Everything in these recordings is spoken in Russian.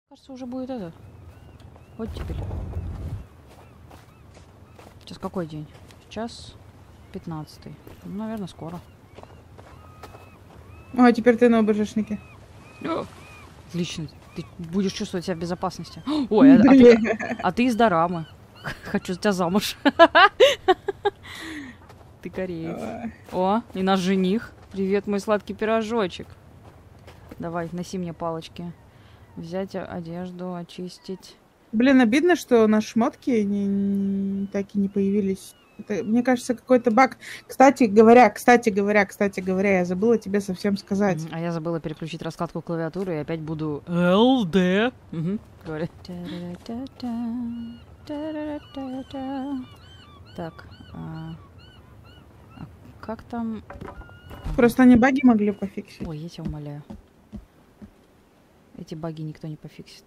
Кажется, уже будет это. Вот теперь. Сейчас какой день? Сейчас 15-й. Ну, наверное, скоро. А теперь ты на ОБЖшнике. Отлично. Ты будешь чувствовать себя в безопасности. Ой, а ты из Дорамы. Хочу за тебя замуж. Ты кореец. О, и наш жених. Привет, мой сладкий пирожочек. Давай, носи мне палочки. Взять одежду, очистить. Блин, обидно, что наши шмотки так и не появились. Это, мне кажется, какой-то баг. Кстати говоря, я забыла тебе совсем сказать. А я забыла переключить раскладку клавиатуры и опять буду ЛД. Говори. Так. Как там? Просто они баги могли пофиксить. Ой, я тебя умоляю. Эти баги никто не пофиксит.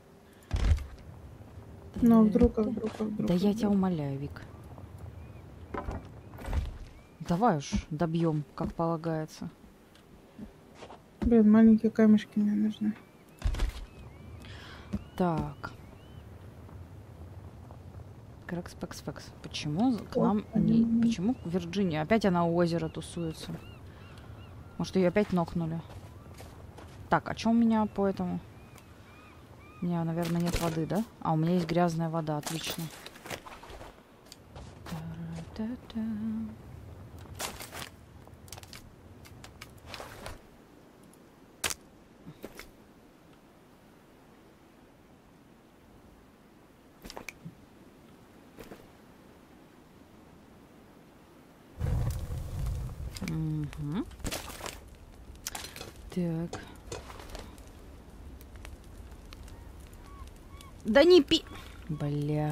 Но вдруг. Да я тебя умоляю, Вик. Давай уж добьем, как полагается. Блин, маленькие камешки мне нужны. Так. Крэкс. Почему к нам не... Почему Вирджиния? Опять она у озера тусуется. Может, ее опять нокнули? Так, а что у меня по этому? У меня, наверное, нет воды, да? А, у меня есть грязная вода, отлично. Угу. Так. Да не пи... Бля.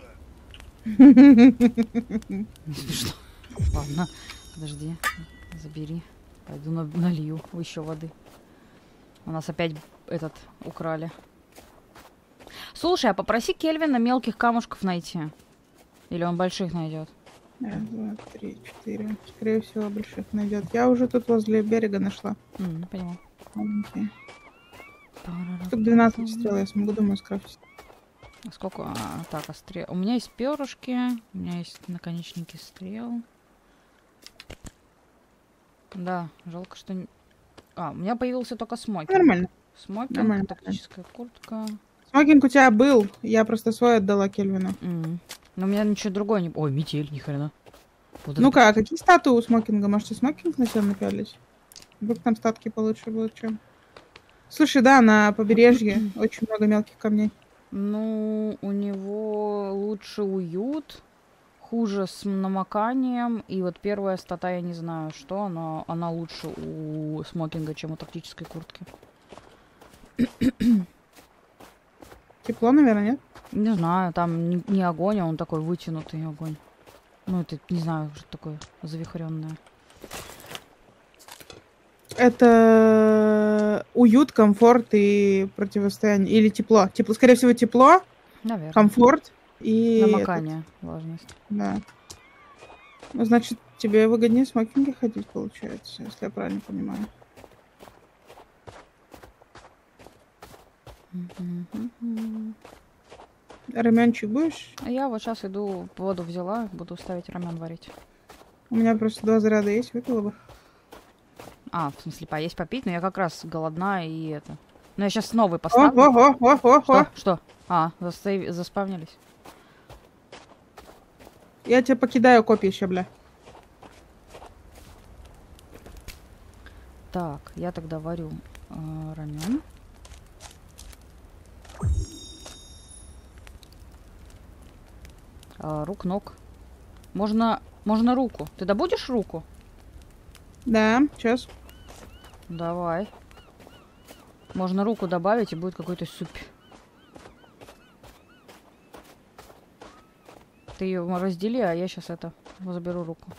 Смешно. Ладно, подожди. Забери. Пойду налью еще воды. У нас опять этот украли. Слушай, а попроси Кельвина мелких камушков найти. Или он больших найдет? 1, 2, 3, 4. Скорее всего, больших найдет. Я уже тут возле берега нашла. Поняла. Маленькие. Штук 12 стрел, я смогу, думаю, скрафтить. Сколько? Так, стрел. У меня есть перышки, у меня есть наконечники стрел. Да, жалко, что... у меня появился только смокинг. Нормально. Смокинг, Нормально. тактическая куртка. Смокинг у тебя был, я просто свой отдала Кельвину. Но у меня ничего другое не... Ой, метель, ни хрена. Вот Ну-ка, а какие статы у смокинга? Можете смокинг на себя напялить? Вдруг там статки получше будут, чем... Слушай, да, на побережье очень много мелких камней. Ну, у него лучше уют, хуже с намоканием. И вот первая стата, я не знаю, что, но она лучше у смокинга, чем у тактической куртки. Тепло, наверное, нет? Не знаю, там не огонь, а он такой вытянутый огонь. Ну, это, не знаю, что такое завихрённое. Это уют, комфорт и противостояние. Или тепло. Тепло, скорее всего, тепло, Наверное. комфорт и... Намокание, влажность. Да. Ну, значит, тебе выгоднее в смокинге ходить, получается, если я правильно понимаю. Раменчик будешь? Я вот сейчас иду, воду взяла, буду ставить рамен варить. У меня просто 2 заряда есть, выпила бы. В смысле, поесть, попить, но я как раз голодна и это. Ну, я сейчас новый поставлю. О! Что? Заспавнились. Я тебя покидаю копьище, бля. Так, я тогда варю рамен. Рук, ног. Можно руку. Ты добудешь руку? Да, сейчас. Давай. Можно руку добавить, и будет какой-то суп. Ты ее раздели, а я сейчас заберу руку.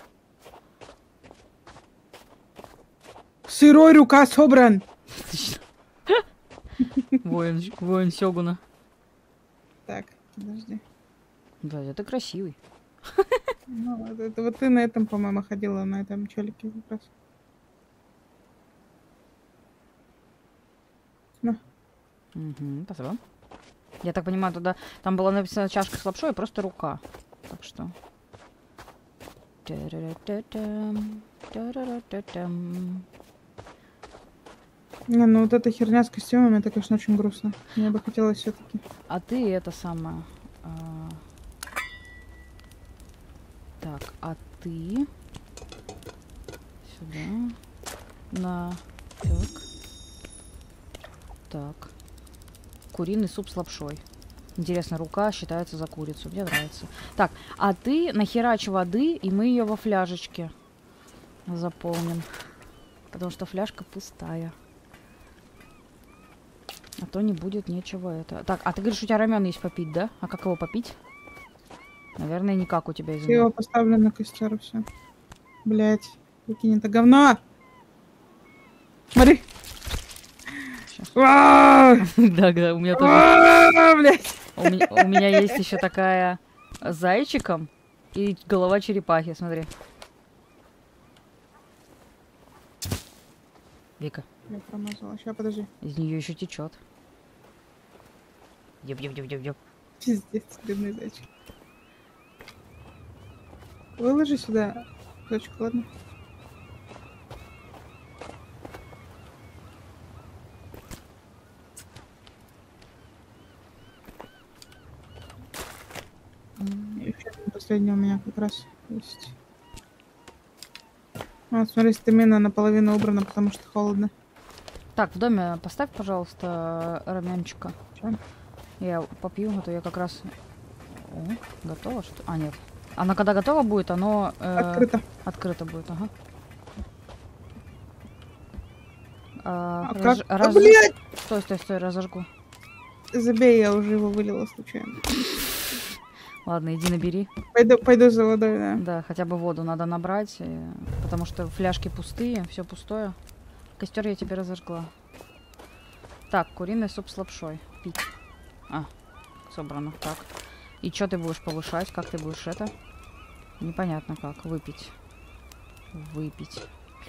Сырой рука собран. Воин Сёгуна. Так, подожди. Да, это красивый. Ну, это вот ты на этом, по-моему, ходила, на этом челике как раз. На. Угу, спасибо. Я так понимаю, туда... Там была написана чашка с лапшой, просто рука. Так что... Не, ну вот эта херня с костюмами, это, конечно, очень грустно. Мне бы хотелось все-таки. А ты это самое... Так, а ты... Сюда. На... Так. Так. Куриный суп с лапшой. Интересно, рука считается за курицу. Мне нравится. Так, а ты нахерач воды, и мы ее во фляжечке заполним. Потому что фляжка пустая. А то не будет нечего это. Так, а ты говоришь, у тебя рамен есть попить, да? А как его попить? Наверное, никак у тебя из Я его поставлю на костер, и все. Блять, выкинь это говно! Смотри! Да, да, у меня тоже. Блять! У меня есть еще такая с зайчиком и голова черепахи, смотри. Вика. Я промазала. Сейчас, подожди. Из нее еще течет. Ёп. Пиздец, бедный зайчик. Выложи сюда кусочек, ладно? И еще один последний у меня как раз есть. Вот, смотри, стамина наполовину убрана, потому что холодно. Так, в доме поставь, пожалуйста, раменчика. Чё? Я попью, а то я как раз... О, готово что? А, нет. Оно когда готово будет, оно... Открыто. Открыто будет, ага. Как? Блядь! Стой, разожгу. Забей, я уже его вылила случайно. Ладно, иди набери. Пойду за водой, да. Да, хотя бы воду надо набрать, потому что фляжки пустые, все пустое. Костер я тебе разожгла. Так, куриный суп с лапшой. Пить. А, собрано. Так. И что ты будешь повышать? Как ты будешь это? Непонятно как. Выпить. Выпить.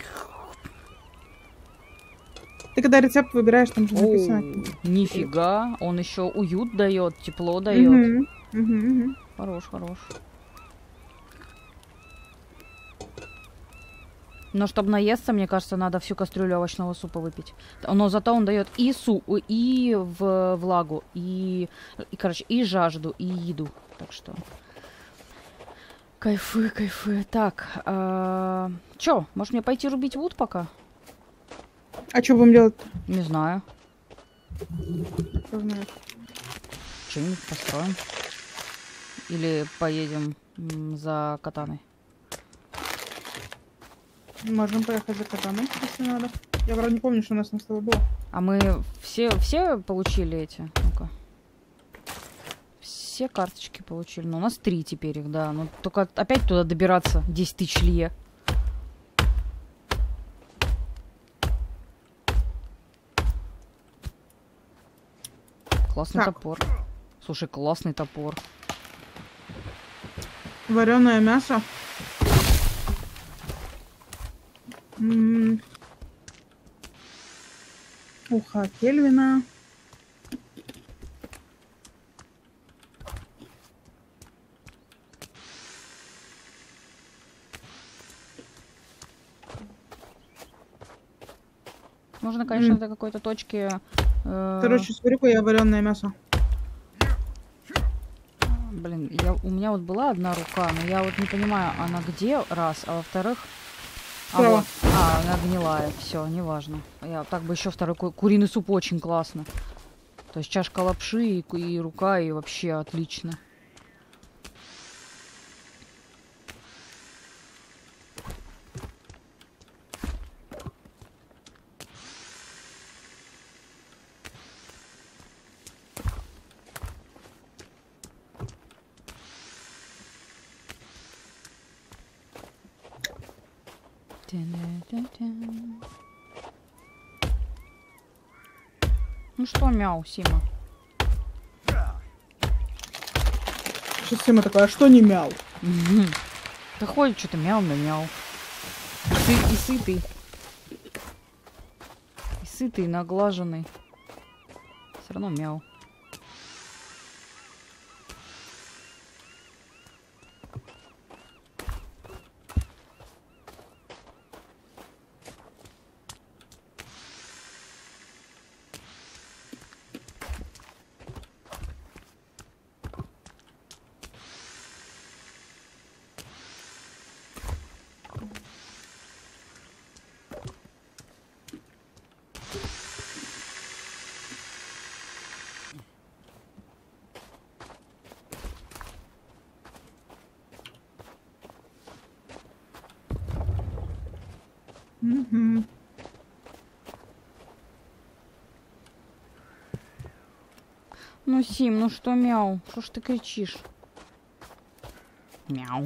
Ты когда рецепт выбираешь, там же написано. Нифига. Он еще уют дает, тепло дает. Угу. Хорош. Но чтобы наесться, мне кажется, надо всю кастрюлю овощного супа выпить. Но зато он дает и и влагу, короче, и жажду, и еду. Так что... Кайфы. Так, чё, может мне пойти рубить вуд пока? А что будем делать? Не знаю. Кто знает. Что-нибудь построим. Или поедем за катаной. Можем поехать за катаной, если надо. Я, правда, не помню, что у нас на столе было. А мы все получили эти? Ну-ка. Все карточки получили. Ну, у нас 3 теперь их, да. Но только опять туда добираться 10 тысяч лье. Классный топор. Слушай, классный топор. Вареное мясо. Уха Кельвина. Можно, конечно, до какой-то точки... Короче, смотри-ка, я вареное мясо. Блин, у меня вот была одна рука, но я вот не понимаю, она где, раз, а во-вторых... вот, она гнилая, все, неважно. Я так бы еще второй куриный суп очень классно. То есть чашка лапши и рука, и вообще отлично. Ну что, мяу, Сима? Сейчас Сима такая, а что не мяу? Да ходит что-то мяу. И сытый. И сытый, наглаженный. Все равно мяу. Угу. Ну, Сим, ну что мяу? Что ж ты кричишь? Мяу.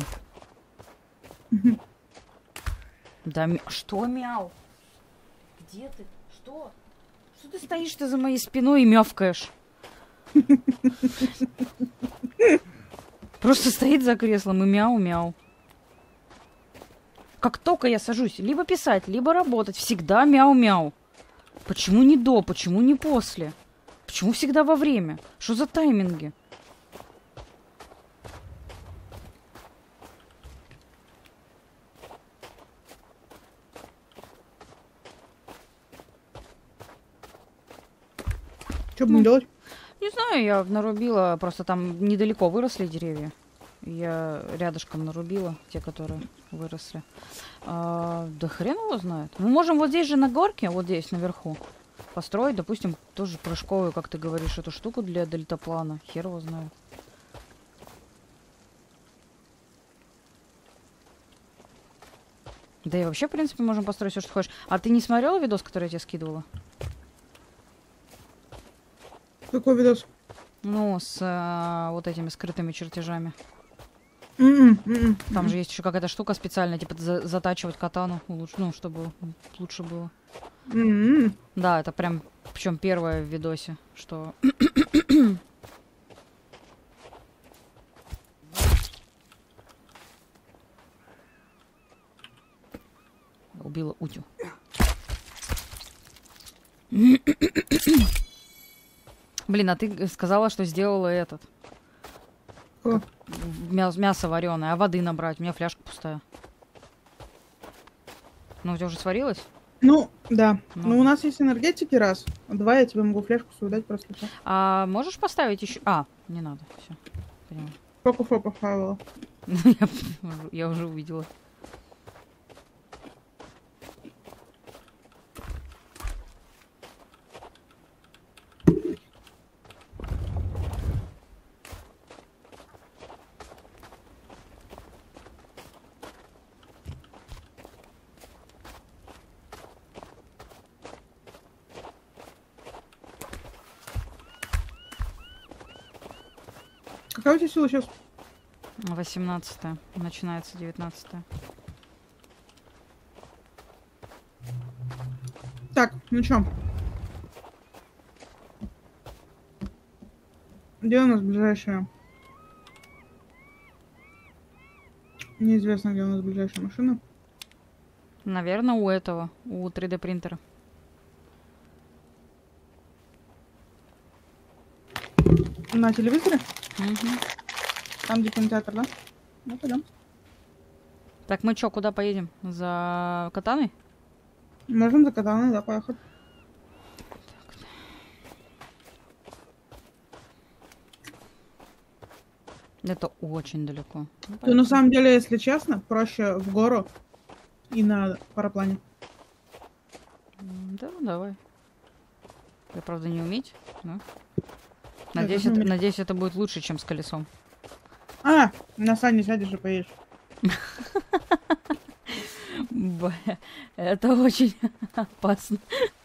Да, что мяу? Где ты? Что? Что ты стоишь-то за моей спиной и мявкаешь? Просто стоит за креслом и мяу-мяу. Как только я сажусь либо писать, либо работать, всегда мяу-мяу. Почему не до, почему не после? Почему всегда во время? Что за тайминги? Что будем делать? Не знаю, я нарубила, просто там недалеко выросли деревья. Я рядышком нарубила те, которые выросли. Да хрен его знает. Мы можем вот здесь же на горке, вот здесь наверху, построить, допустим, тоже прыжковую, как ты говоришь, эту штуку для дельтаплана. Хер его знает. Да и вообще, в принципе, можем построить все, что хочешь. А ты не смотрела видос, который я тебе скидывала? Какой видос? Ну, с вот этими скрытыми чертежами. Там же есть еще какая-то штука специальная, типа затачивать катану лучше, ну, чтобы лучше было. Да, это прям, причем первое в видосе, что... Убила Утю. Блин, а ты сказала, что сделала этот. Мясо вареное, а воды набрать? У меня фляжка пустая. Ну, у тебя уже сварилась? Ну, да. Ну. Ну, у нас есть энергетики раз. Два я тебе могу фляжку сюда дать просто так. А можешь поставить еще... А, не надо, все. Поняла. Фоку-фоку хавала. Я уже увидела. Какая у тебя сила сейчас? 18-е. Начинается 19-е. Так, ну чё? Где у нас ближайшая? Неизвестно, где у нас ближайшая машина. Наверное, у этого, у 3D принтера. На телевизоре? Угу. Там, где кинотеатр, да? Ну, пойдем. Так, мы чё, куда поедем? За катаной? Можем за катаной, да, поехать. Это очень далеко. Ну, Да, на самом деле, если честно, проще в гору и на параплане. Да, давай. Я, правда, не уметь, но... Я Надеюсь, тоже не умею. надеюсь, это будет лучше, чем с колесом. А, на сани сядешь и поедешь. Это очень опасно.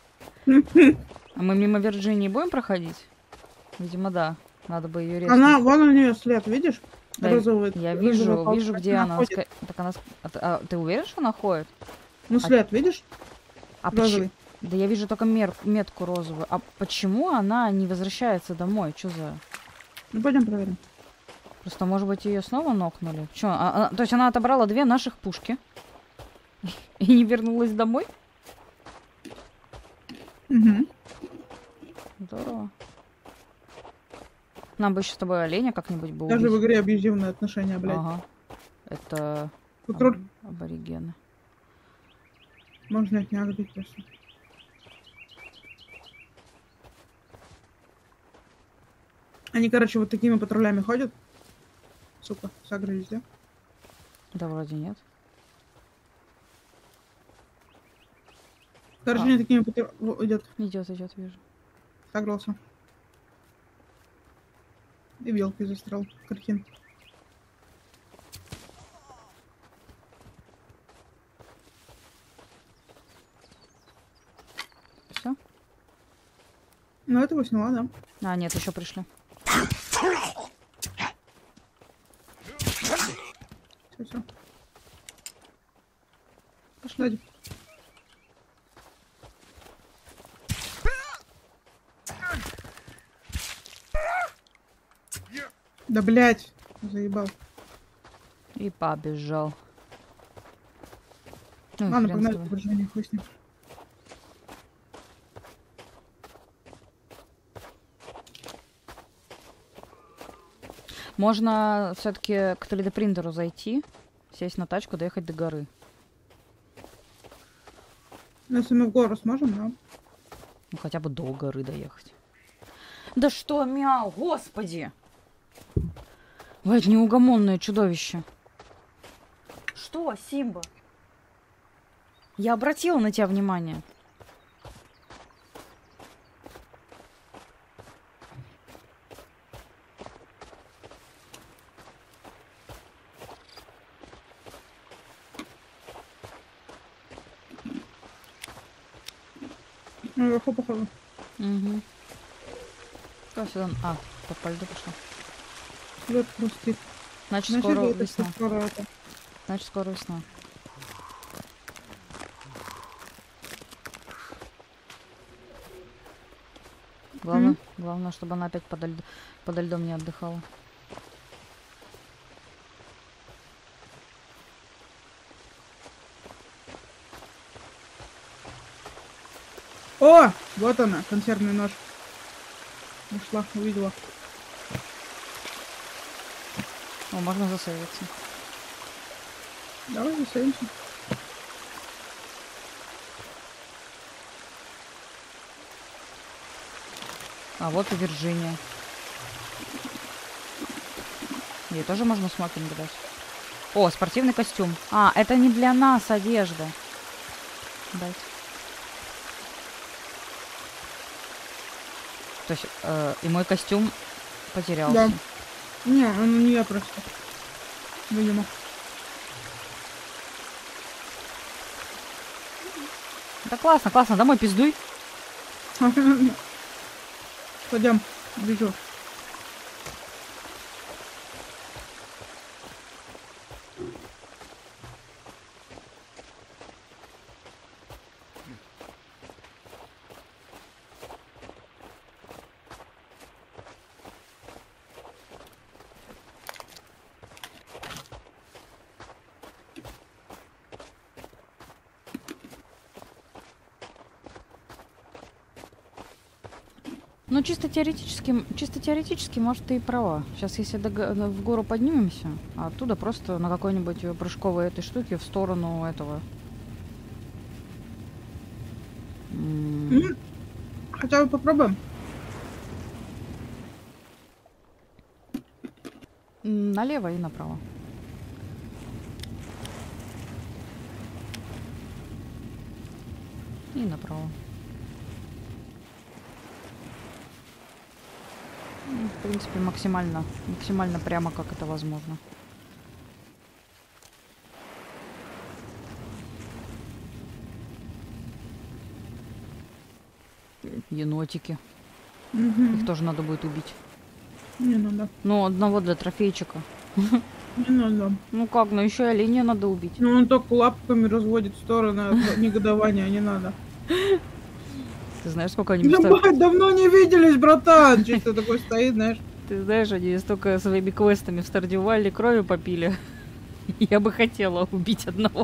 А мы мимо Вирджинии будем проходить? Видимо, да. Надо бы ее резать. Она, вон у нее след, видишь? Да, Розовый. я розовый вижу, палка. вижу, где она. ходит. Так она... ты уверен, что она ходит? Ну, след, видишь? А почему? Розовый. Да я вижу только метку розовую. А почему она не возвращается домой? Что за... Ну, пойдем проверим. Просто, может быть, ее снова нокнули? Чё? То есть она отобрала 2 наших пушки и не вернулась домой? Угу. Здорово. Нам бы еще с тобой оленя как-нибудь бы Даже в убить. игре абьюзивные отношения, блядь. Ага. Это аборигены. Можно их не огрить просто. Они, короче, вот такими патрулями ходят. Сука, согрелись, да? Да вроде нет. Короче, они такими патрулями... Идет, Идет, вижу. согрелся. И белкой застрял. Картин. Все? Ну, этого сняла, да. А, нет, еще пришли. Все. Пошли. Да, блядь. Заебал. И побежал. Ну, Ладно, хрен с погнали тобой. по Virginia, хуй с ним. Можно все-таки к 3D принтеру зайти, сесть на тачку, доехать до горы. Ну, если мы в гору сможем, да. Ну, хотя бы до горы доехать. Да что, мяу, господи! Вы это неугомонное чудовище. Что, Симба? Я обратила на тебя внимание. Ну, наверху, походу. Угу. Кто сюда? А, по льду пошла. Лед хрустит. Значит, скоро это весна. скоро это. Значит, скоро весна. Главное, чтобы она опять подо льдом не отдыхала. О! Вот она, консервный нож. Нашла, увидела. О, можно засейвиться. Давай засейвимся. А вот и Вирджиния. Ей тоже можно смокинг дать. О, спортивный костюм. А, это не для нас одежда. Дать. То есть, и мой костюм потерялся. Да. Не, он не я просто. Видимо. Да классно, классно. Домой пиздуй. Пойдем, бежу. Ну, чисто теоретически, может, ты и права. Сейчас, если в гору поднимемся, а оттуда просто на какой-нибудь прыжковой этой штуке в сторону этого. Хотя бы попробуем. Налево и направо. И направо. Ну, в принципе, максимально прямо, как это возможно. Енотики. Их тоже надо будет убить. Не надо. Ну, одного для трофейчика. Не надо. Ну как, ну еще и оленя надо убить. Ну он только лапками разводит в стороны от негодования, не надо. Ты знаешь, сколько они стоят? Ебать, давно не виделись, братан! Чисто такой стоит, знаешь. Ты знаешь, они столько своими квестами в Стардью Валли крови попили. Я бы хотела убить одного.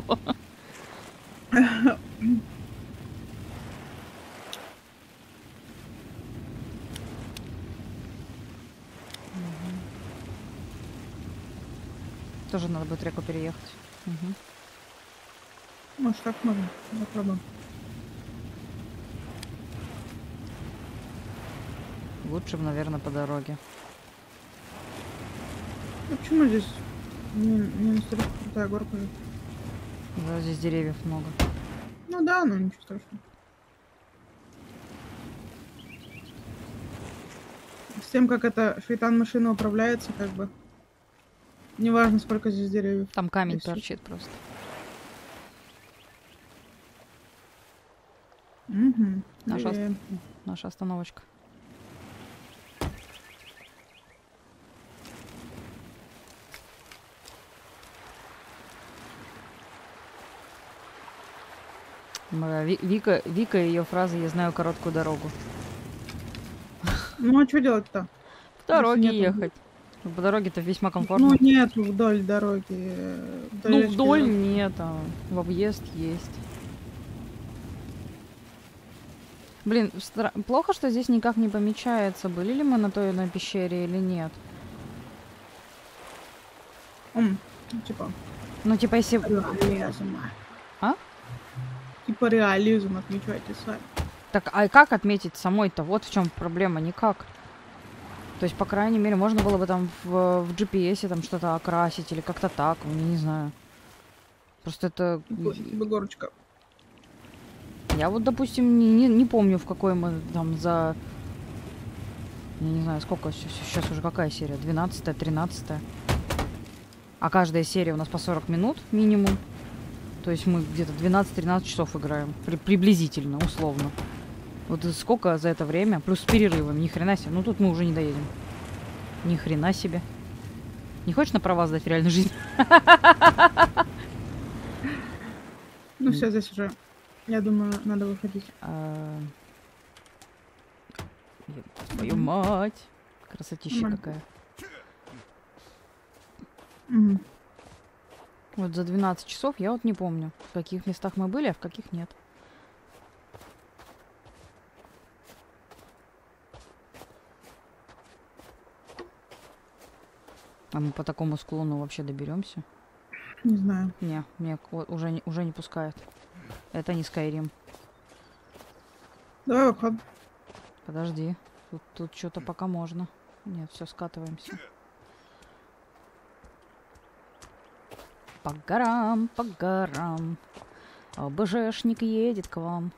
Тоже надо будет реку переехать. Угу. Может, так можно. Попробуем. Лучше бы, наверное, по дороге. Ну, почему здесь не настолько крутая горка же? Да, здесь деревьев много. Ну да, но ничего страшного. С тем, как эта шайтан-машина управляется, как бы. Неважно, сколько здесь деревьев. Там камень Если- торчит просто. Угу. Наша остановочка. Вика и ее фразы «я знаю короткую дорогу». Ну, а что делать-то? По дороге Если нету- ехать. По дороге-то весьма комфортно. Ну, нет вдоль дороги. Ну, речки вдоль дороги. нет, а в объезд есть. Блин, плохо, что здесь никак не помечается, были ли мы на той на пещере или нет. Типа, Ну, типа, если... реализм. А? Типа реализм отмечайте сами. Так, а как отметить самой-то? Вот в чем проблема, никак. То есть, по крайней мере, можно было бы там в GPS там что-то окрасить или как-то так, я не знаю. Просто это... Тебе горочка. Я вот, допустим, не помню, в какой мы там за... Я не знаю, сколько сейчас уже какая серия? 12-я, 13-я. А каждая серия у нас по 40 минут минимум. То есть мы где-то 12-13 часов играем. Приблизительно, условно. Вот сколько за это время, плюс с перерывом, ни хрена себе. Ну тут мы уже не доедем. Ни хрена себе. Не хочешь на права сдать в реальной жизни? Ну все, здесь уже, я думаю, надо выходить. Твою мать. Красотища Нормально. какая. Мгм. Вот за 12 часов я вот не помню, в каких местах мы были, а в каких нет. А мы по такому склону вообще доберемся? Не знаю. Не, мне уже не пускают. Это не Skyrim. Давай выход. Подожди. Тут что-то пока можно. Нет, все, скатываемся. По горам, по горам. ОБЖшник едет к вам.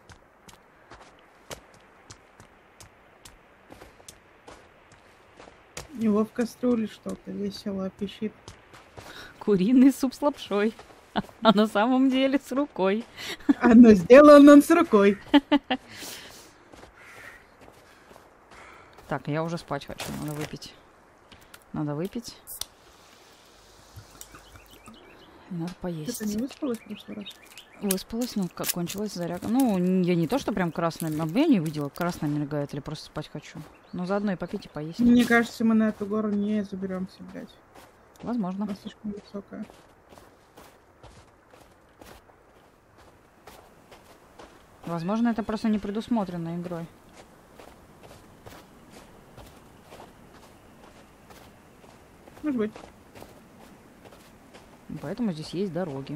Его в кастрюле что-то весело пищит. Куриный суп с лапшой. А на самом деле с рукой. Оно сделано с рукой. Так, я уже спать хочу. Надо выпить. Надо выпить. И надо поесть. Ты не выспалась в прошлый раз? Выспалась, ну, как кончилась зарядка. Ну, я не то, что прям красная... Я не видела, красная мигает, или просто спать хочу. Но заодно и попить, и поесть. Мне кажется, мы на эту гору не заберемся, блядь. Возможно. Она слишком высокая. Возможно, это просто не предусмотрено игрой. Может быть. Поэтому здесь есть дороги.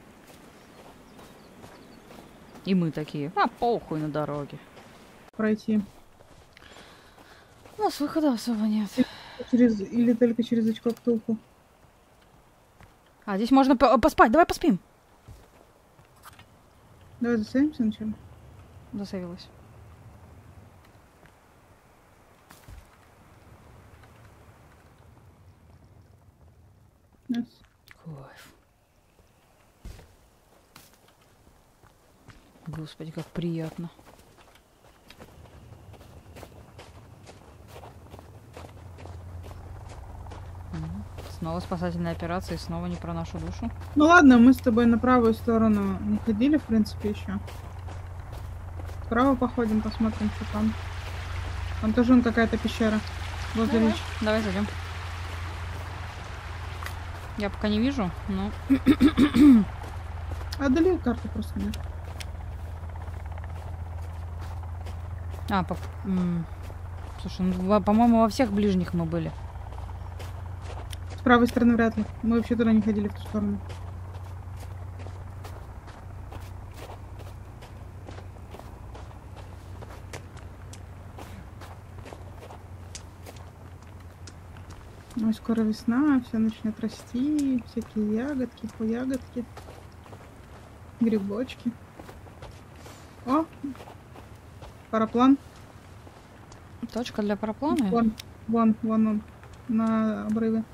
И мы такие, похуй на дороге. Пройти. У нас выхода особо нет. Или только через очко втулку. А, здесь можно поспать. Давай поспим. Давай засадимся сначала. Засавилась. Yes. Кайф. Господи, как приятно. Снова спасательная операция, и снова не про нашу душу. Ну ладно, мы с тобой на правую сторону не ходили, в принципе, еще. Вправо походим, посмотрим, что там. Там тоже какая-то пещера. Возле речки. Давай зайдем. Я пока не вижу, но... Отдали карту просто нет. Слушай, ну, по-моему, во всех ближних мы были. правой стороны вряд ли. Мы вообще туда не ходили, в ту сторону. Ой, скоро весна, все начнет расти, всякие ягодки, ягодки, грибочки. О, параплан. Точка для параплана? Вон он, на обрыве.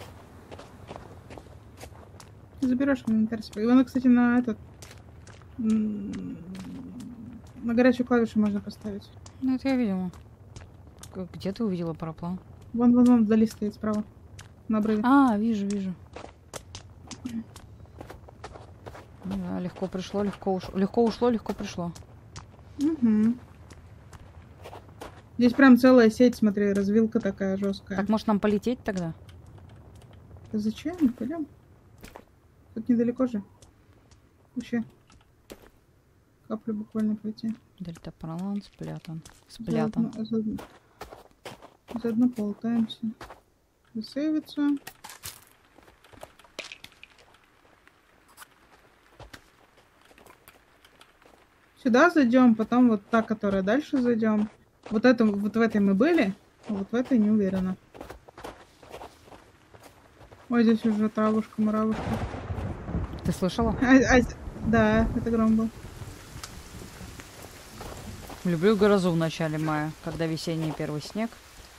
Заберешь в инвентарь свой. Его, кстати, на этот... На горячую клавишу можно поставить. Ну, это я видела. Где ты увидела параплан? Вон, вдали стоит справа. На обрыве. А, вижу. Ну да, легко пришло, легко ушло. Легко ушло, легко пришло. Угу. Здесь прям целая сеть, смотри, развилка такая жесткая. Так, может нам полететь тогда? Да зачем? Мы пойдем. Тут недалеко же. Вообще. Каплю буквально пройти. Дельтаплан спрятан. Заодно полутаемся. Засейвиться. Сюда зайдем, потом вот та, которая дальше зайдем. Вот в этой мы были, а вот в этой не уверена. Ой, здесь уже травушка, муравушка. Ты слышала? Да, это гром был. Люблю грозу в начале мая, когда весенний первый снег.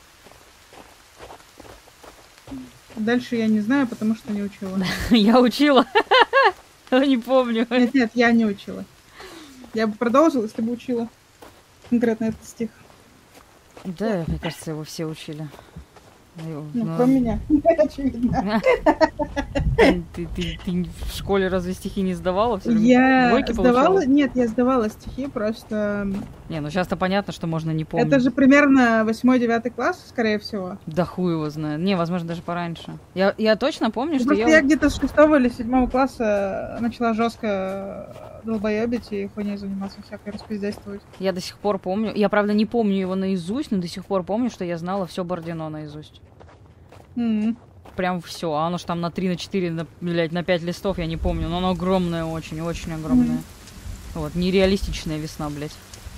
Дальше я не знаю, потому что не учила. Я учила. Не помню. Нет, я не учила. Я бы продолжила, если бы учила конкретно этот стих. Да, мне кажется, его все учили. Ну, кроме меня, очевидно. Ты в школе разве стихи не сдавала? Я сдавала? Нет, я сдавала стихи, просто... Не, ну сейчас-то понятно, что можно не помнить. Это же примерно 8-9 класс, скорее всего. Да хуй его знает. Не, возможно, даже пораньше. Я точно помню, что я где-то с 6 или 7 класса начала жестко долбоебить и хуйней заниматься, всякой распиздействовать. Я до сих пор помню. Я, правда, не помню его наизусть, но до сих пор помню, что я знала все Бородино наизусть. Прям все. А оно ж там на 3, на 4, блядь, на 5 листов, я не помню. Но оно огромное очень, очень огромное. Вот, нереалистичная весна, блядь.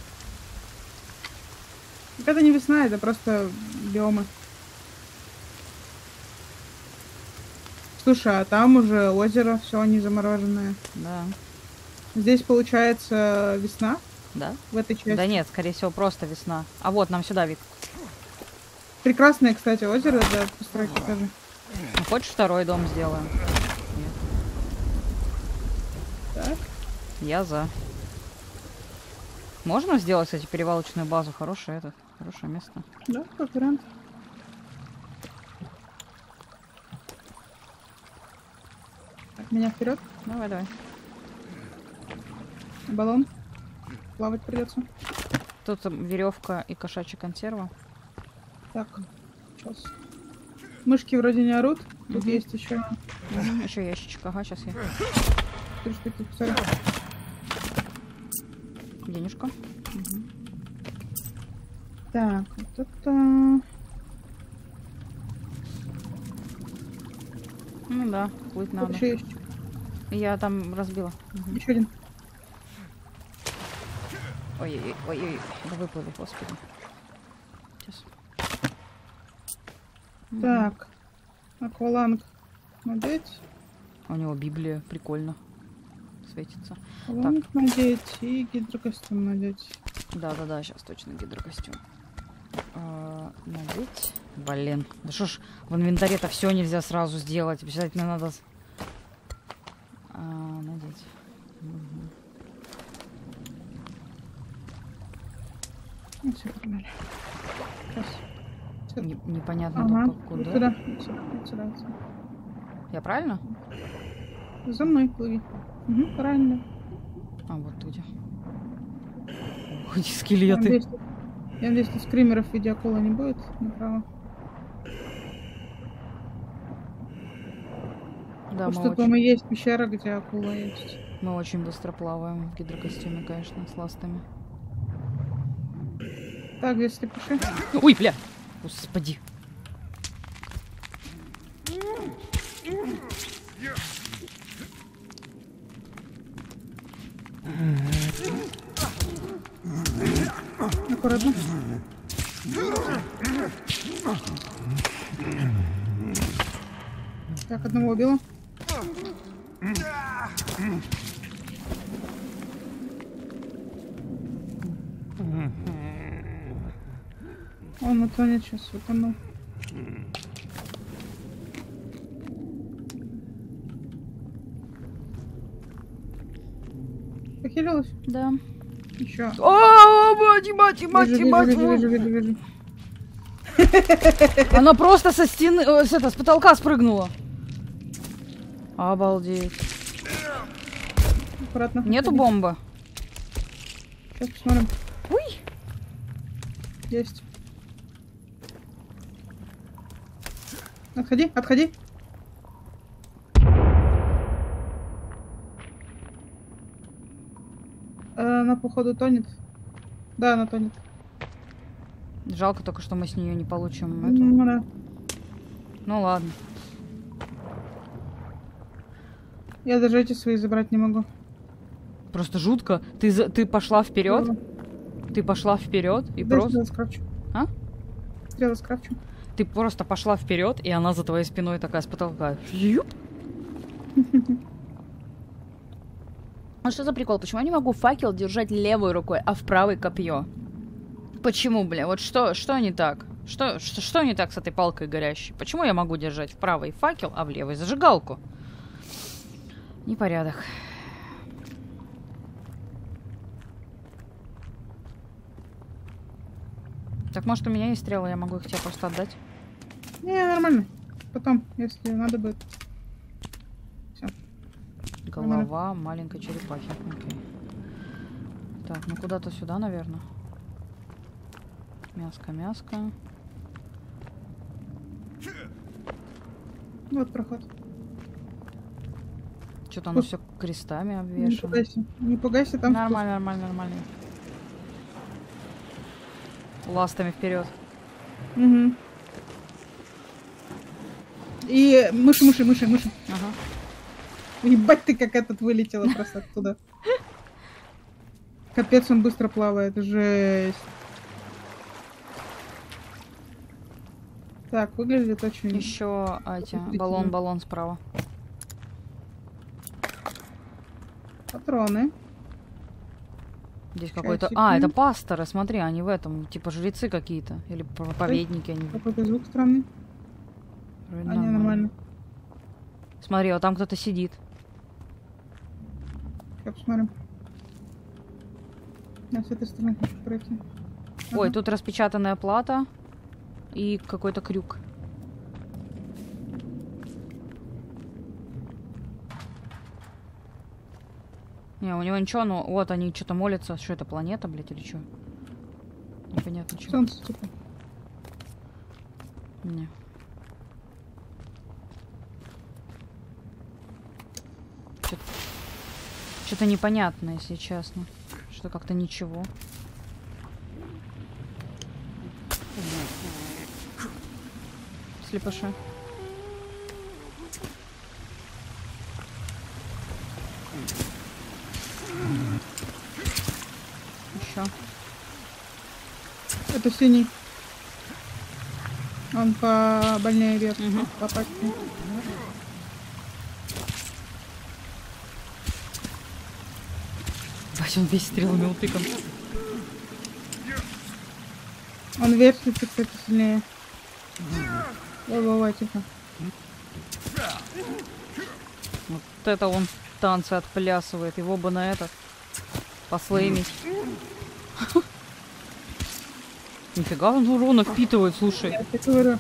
Это не весна, это просто биомы. Слушай, а там уже озеро, все не замороженное. Да. Здесь получается весна? Да. В этой части? Да нет, скорее всего, просто весна. А вот, нам сюда, Вик. Прекрасное, кстати, озеро для постройки тоже. Ну, хочешь, второй дом сделаем? Нет. Так. Я за. Можно сделать, кстати, перевалочную базу? Хорошее место. Да, как вариант. Так, меня вперед. Давай. Баллон. Плавать придется. Тут веревка и кошачья консерва. Так, сейчас. Мышки вроде не орут. Тут есть еще. Еще ящичек. Ага, сейчас я. 3 штуки, sorry. Денежка. Так, вот это... Ну да, плыть надо. Еще ящик. Я там разбила. Еще один. Ой-ой-ой, да выплыли, господи. Сейчас. Так, акваланг надеть. У него Библия, прикольно. Светится. Акваланг надеть и гидрокостюм надеть. Да, сейчас точно гидрокостюм. Надеть. Блин. Да что ж, в инвентаре-то все нельзя сразу сделать. Обязательно надо надеть. Ну, все, погнали. Сейчас. Непонятно только куда. Сюда. Я правильно? За мной плыви. Угу, правильно. А, вот тут. Эти скелеты. Я надеюсь, тут скримеров в виде акулы не будет направо. Да, потому что тут, по-моему, есть пещера, где акула есть. Мы очень быстро плаваем в гидрокостюме, конечно, с ластами. Так, если пиши. Ой, бля! Господи. Аккуратно. Так, одного убила. Он утонет сейчас, утонул. Похилилась? Да. Еще. О, мать. Вижу. Она просто со стены, с потолка спрыгнула. Обалдеть. Аккуратно. Нету бомбы? Сейчас посмотрим. Уй! Есть. Отходи. Она, походу, тонет. Да, она тонет. Жалко только, что мы с нее не получим эту. Ну, да. Ну ладно. Я даже эти свои забрать не могу. Просто жутко. Ты пошла вперед? Ты пошла вперед и Да, просто. стрелы скрафчу. А? Стрелы скрафчу. Ты просто пошла вперед, и она за твоей спиной такая с потолка. Юп. А что за прикол? Почему я не могу факел держать левой рукой, а в правой копье? Почему, бля? Вот что не так? Что не так с этой палкой горящей? Почему я могу держать в правой факел, а в левой зажигалку? Непорядок. Так, может, у меня есть стрелы, я могу их тебе просто отдать? Не, нормально. Потом, если надо будет. Все. Голова маленькой черепахи. Окей. Так, ну куда-то сюда, наверное. Мяско. Вот проход. Что-то оно все крестами обвешано. Не пугайся, там. Нормально. Ластами вперед. Угу. И мыши. Ага. Ебать ты, как этот вылетела просто оттуда. Капец, он быстро плавает. Жесть. Так, выглядит очень... Еще эти баллон справа. Патроны. Здесь какой-то... Часики. А, это пасторы, смотри, они в этом, типа жрецы какие-то. Или проповедники они. Какой-то звук странный. Вроде А, не, нормально. Смотри, вот там кто-то сидит. Сейчас посмотрим. Я с этой стороны хочу пройти. Ой, Ага. тут распечатанная плата и какой-то крюк. Не, у него ничего, но вот они что-то молятся. Что это, планета, блядь, или что? Непонятно, что. Солнце, типа. Не. Что-то непонятно, если честно. Что как-то ничего. Слепыши. Еще. Это синий. Он побольнее вес. Мгм. Попасть. Бать, он весь стрелами утыкан. Он вертится, кстати, сильнее. Во-во-во, тихо. Вот это он танцы отплясывает. Его бы на этот послеймить. Нифига он урона впитывает, слушай. Я так говорю.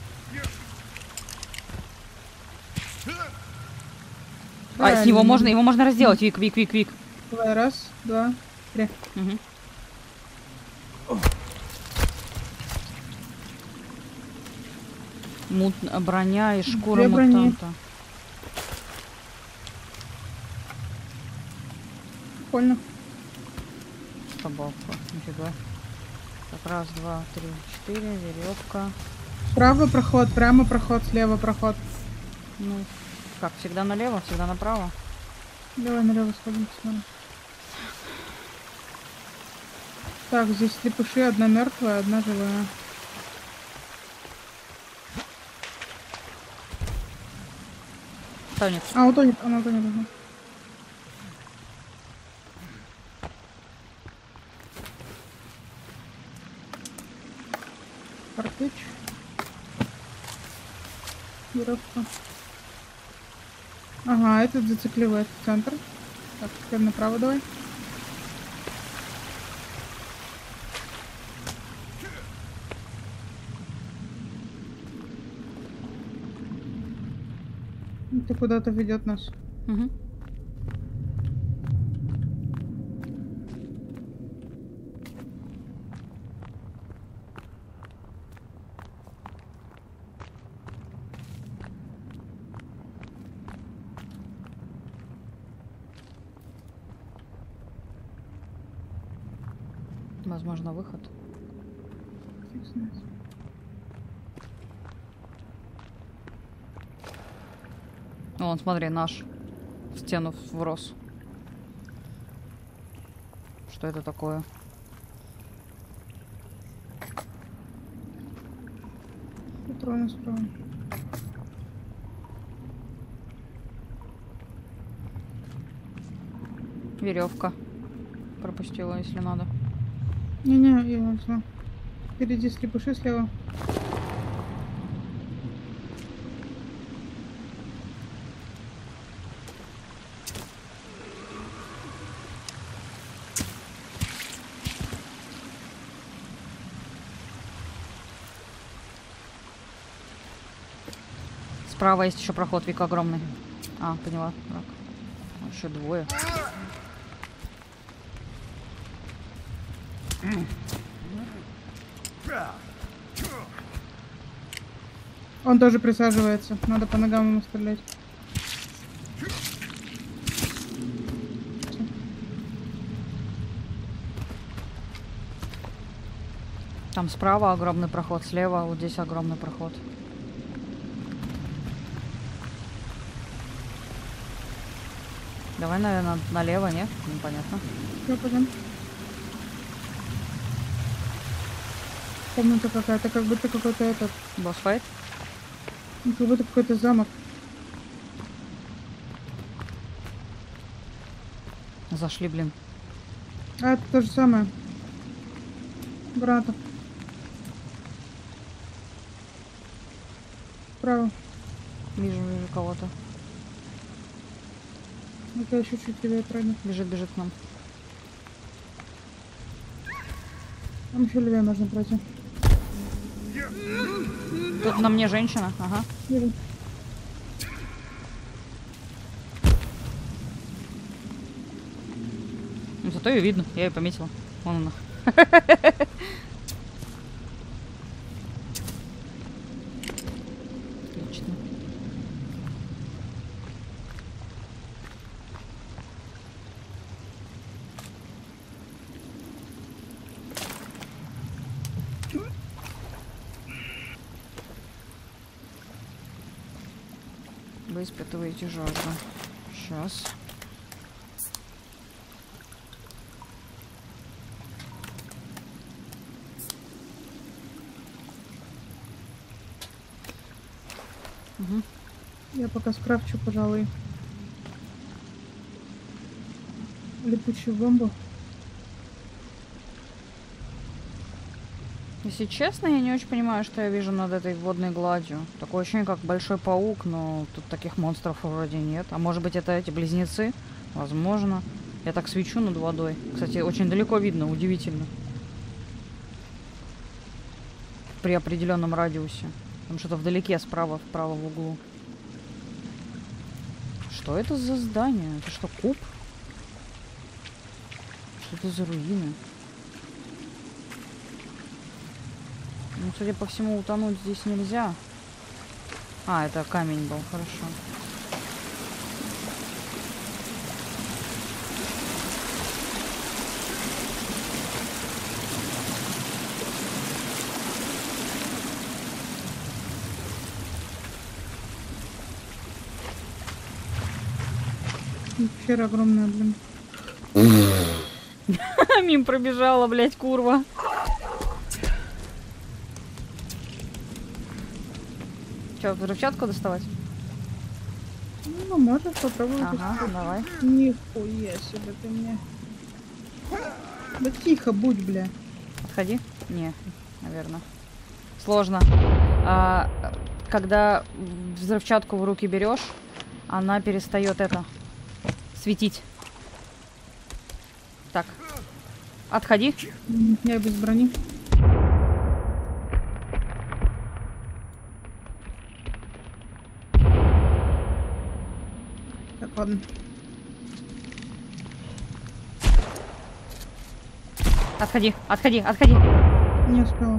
А, с него можно, его можно разделать. Вик. Давай, раз, два, три. Угу. Броня и шкура Две брони. мутанта. Прикольно. Собака. Нифига. Так, раз, два, три, четыре. Веревка. Справа проход, прямо проход, слева проход. Ну, Как, всегда налево, всегда направо? Давай налево сходим, посмотрим. Так, здесь слепыши, одна мертвая, одна живая. Тонет. А, утонет, она утонет. Ага. Картыч. Веревка. Ага, этот зацикливает в центр. Так, теперь направо давай. Это куда-то ведет нас. Угу. Возможно, выход. Фиг знает. Вон, смотри, наш в стену врос. Что это такое? Патроны справа. Веревка. Пропустила, если надо. Не-не, я все. Впереди слепыши слева. Справа есть еще проход, Вика, огромный. А, поняла. Так. Еще двое. Он тоже присаживается. Надо по ногам ему стрелять. Там справа огромный проход, слева вот здесь огромный проход. Давай, наверное, налево, нет? Непонятно. Всё, пойдем. Комната какая-то, как будто какой-то этот. Босс-файт? Ну, как будто какой-то замок. Зашли, блин. А, это то же самое. Брата. Справа. Вижу кого-то. Это еще чуть левее пройду. Бежит к нам. Там еще левее можно пройти. Тут на мне женщина, ага. Вижу. Ну, зато ее видно, я ее пометила. Вон она. Отлично. Вы испытываете жажду. Сейчас. Угу. Я пока скрафчу, пожалуй, липучую бомбу. Если честно, я не очень понимаю, что я вижу над этой водной гладью. Такое ощущение, как большой паук, но тут таких монстров вроде нет. А может быть, это эти близнецы? Возможно. Я так свечу над водой. Кстати, очень далеко видно, удивительно. При определенном радиусе. Там что-то вдалеке, справа, вправо в углу. Что это за здание? Это что, куб? Что это за руины? Ну, судя по всему, утонуть здесь нельзя. А, это камень был, хорошо. Пещера огромная, блин. Мим пробежала, блядь, курва. Че, взрывчатку доставать? Ну, можешь попробовать. Ага, давай. Нихуя себе ты мне. Да тихо будь, бля. Отходи. Не, наверное. Сложно. Когда взрывчатку в руки берешь, она перестает это светить. Так. Отходи. Я без брони. Так, ладно. Отходи, отходи, отходи. Не успела.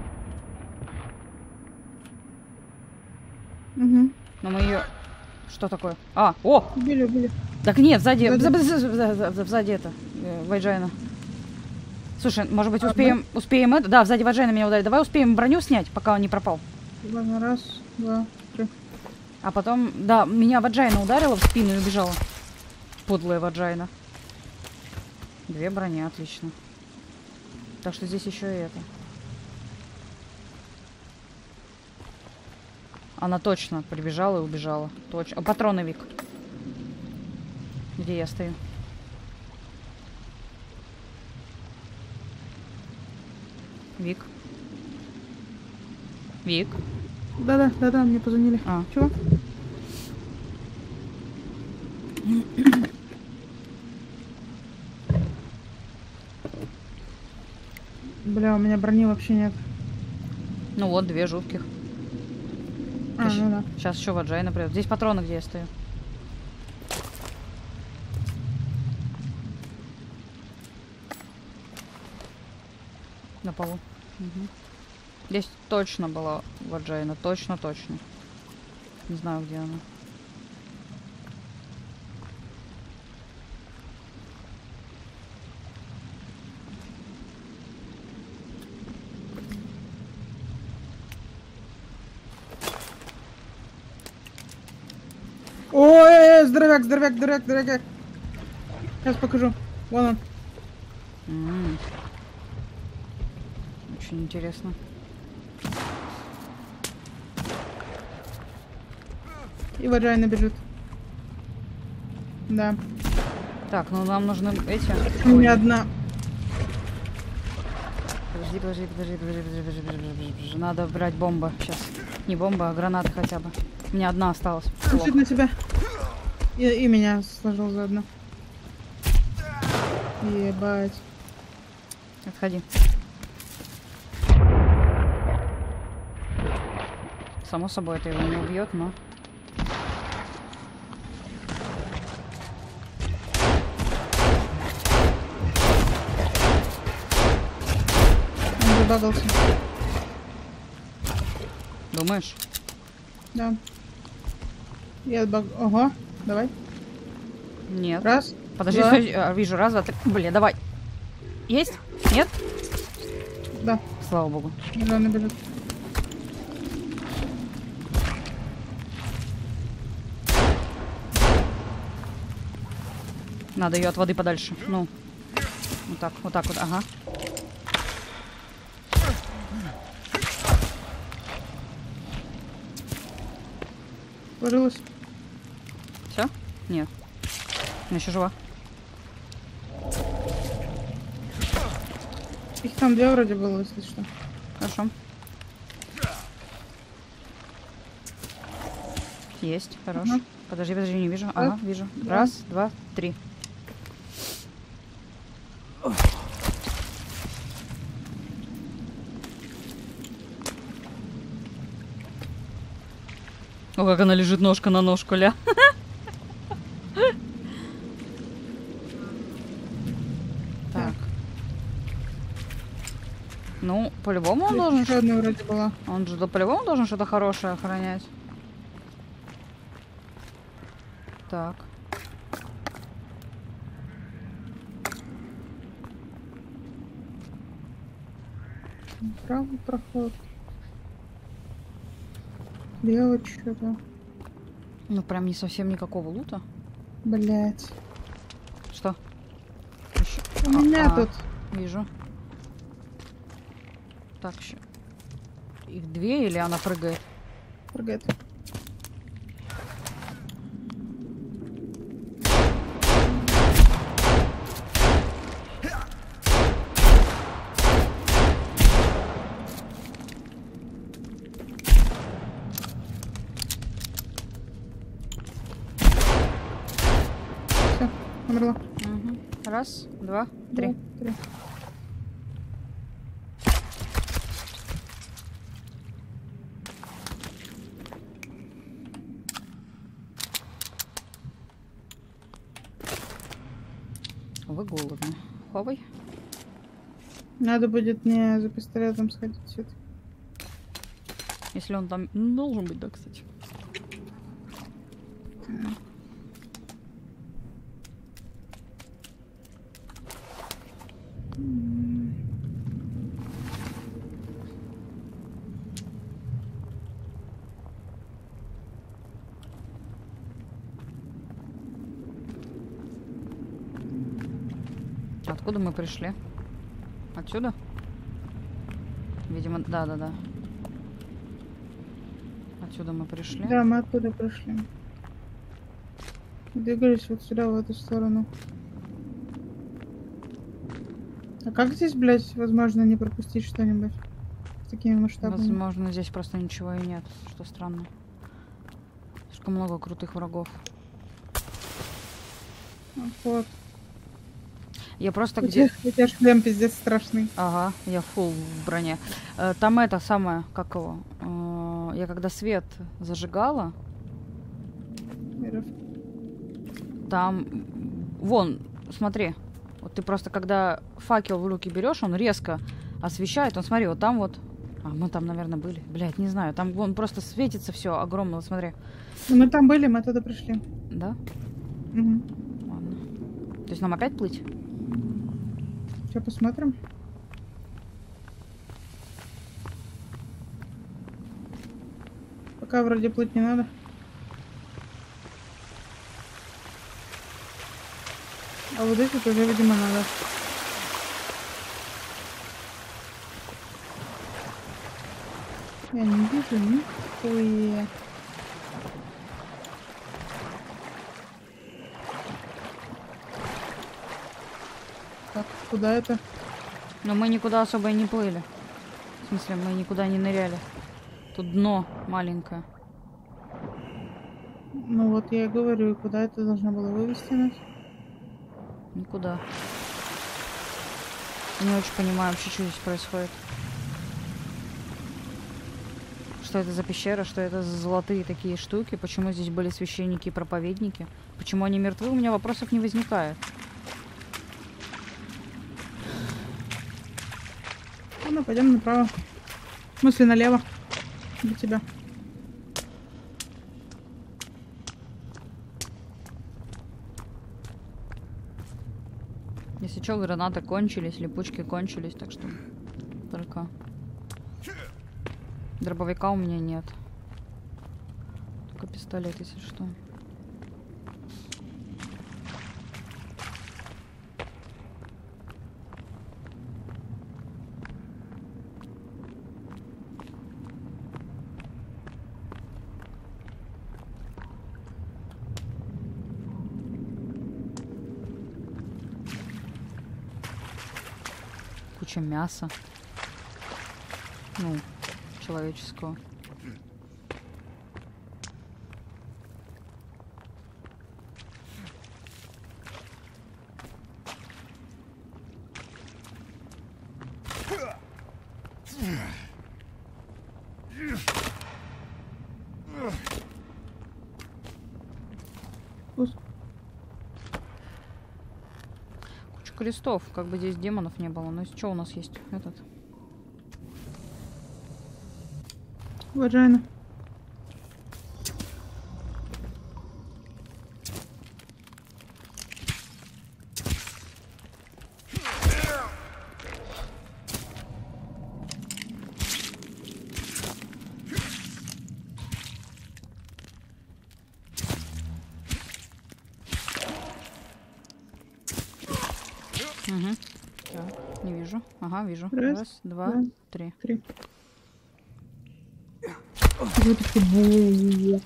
Угу. Но мы ее... Что такое? А, о! Убили, убили. Так нет, сзади Сзади. сзади это, Вайджайна. Слушай, может быть, успеем это? Да, сзади Вайджайна меня ударит. Давай успеем броню снять, пока он не пропал. Ладно, раз, два, три. А потом, да, меня Вайджайна ударила в спину и убежала. Подлая Вайджайна. 2 брони, отлично. Так что здесь еще и это. Она точно прибежала и убежала. Точно. Патроны, Вик. Где я стою? Вик. Вик. Да-да, мне позвонили. А. Чего? Бля, у меня брони вообще нет. Ну вот, 2 жутких. А, ну да. Сейчас еще Ваджайна придет. Здесь патроны, где я стою. На полу. Угу. Здесь точно была Ваджайна. Точно. Не знаю, где она. Ой, здоровяк. Сейчас покажу. Вон он. Очень интересно. И Ваджайна бежит. Да. Так, ну нам нужны эти. У меня одна. Подожди. Надо брать бомбы сейчас. Не бомба, а граната хотя бы. У меня одна осталась. Летит на тебя. И меня сложил заодно. Ебать. Отходи. Само собой, это его не убьет, но... Он забагался. Думаешь? Да. Я баг... Ого, давай. Нет. Раз. Подожди, два. стой. Вижу, раз, два, три. Бля, давай. Есть? Нет? Да. Слава богу. Зона бежит. Надо ее от воды подальше. Ну. Вот так вот, ага. Сложилась. Все? Нет. Она еще жива. Их там 2 вроде было, если что. Хорошо. Есть, хорош. Ага. Подожди, не вижу. Ага, вижу. Да. Раз, два, три. О, как она лежит ножка на ножку, ля. Так. Ну, по-любому он должен... Еще одна вроде была. Он же по-любому должен что-то хорошее охранять. Так. Правый проход. Лево что-то. Ну, прям не совсем никакого лута. Блять. Что? Ещё- У меня тут. Вижу. Так, еще. Их две или она прыгает? Прыгает. Все, умерла. Угу. Раз, два, три. Три. Вы голодны. Хавай. Надо будет мне за пистолетом сходить сюда. Если он там должен быть, да, кстати. Откуда мы пришли? Отсюда? Видимо, да. Отсюда мы пришли. Да, мы оттуда пришли. Двигались вот сюда, в эту сторону. А как здесь, блядь, возможно не пропустить что-нибудь с такими масштабами? Возможно, здесь просто ничего и нет, что странно. Слишком много крутых врагов. Вот. Я просто У где... тебя шлем пиздец страшный. Ага, я фулл в броне. Там это самое, как его... Я когда свет зажигала, там... Вон, смотри. Вот ты просто, когда факел в руки берешь, он резко освещает. Он, смотри, вот там вот... А, мы там, наверное, были. Блядь, не знаю. Там вон просто светится все огромно. Вот смотри. Ну, мы там были, мы туда пришли. Да? Угу. Ладно. То есть нам опять плыть? Сейчас посмотрим. Пока вроде плыть не надо. А вот эти тоже, видимо, надо. Я не вижу нихуя. Так, куда это? Но мы никуда особо и не плыли. В смысле, мы никуда не ныряли. Тут дно маленькое. Ну вот я и говорю, куда это должно было вывести нас? Никуда. Не очень понимаю вообще, что здесь происходит. Что это за пещера, что это за золотые такие штуки, почему здесь были священники и проповедники, почему они мертвы, у меня вопросов не возникает. Ну, пойдем направо. В смысле, налево. Для тебя. Если что, гранаты кончились, липучки кончились, так что только дробовика у меня нет. Только пистолет, если что. Куча мяса. Ну, человеческого. Пуск. Куча крестов. Как бы здесь демонов не было. Но что у нас есть? Этот. Ваджайна. Угу. Так, не вижу. Ага, вижу. Раз, два, два, три. 3. Вот такие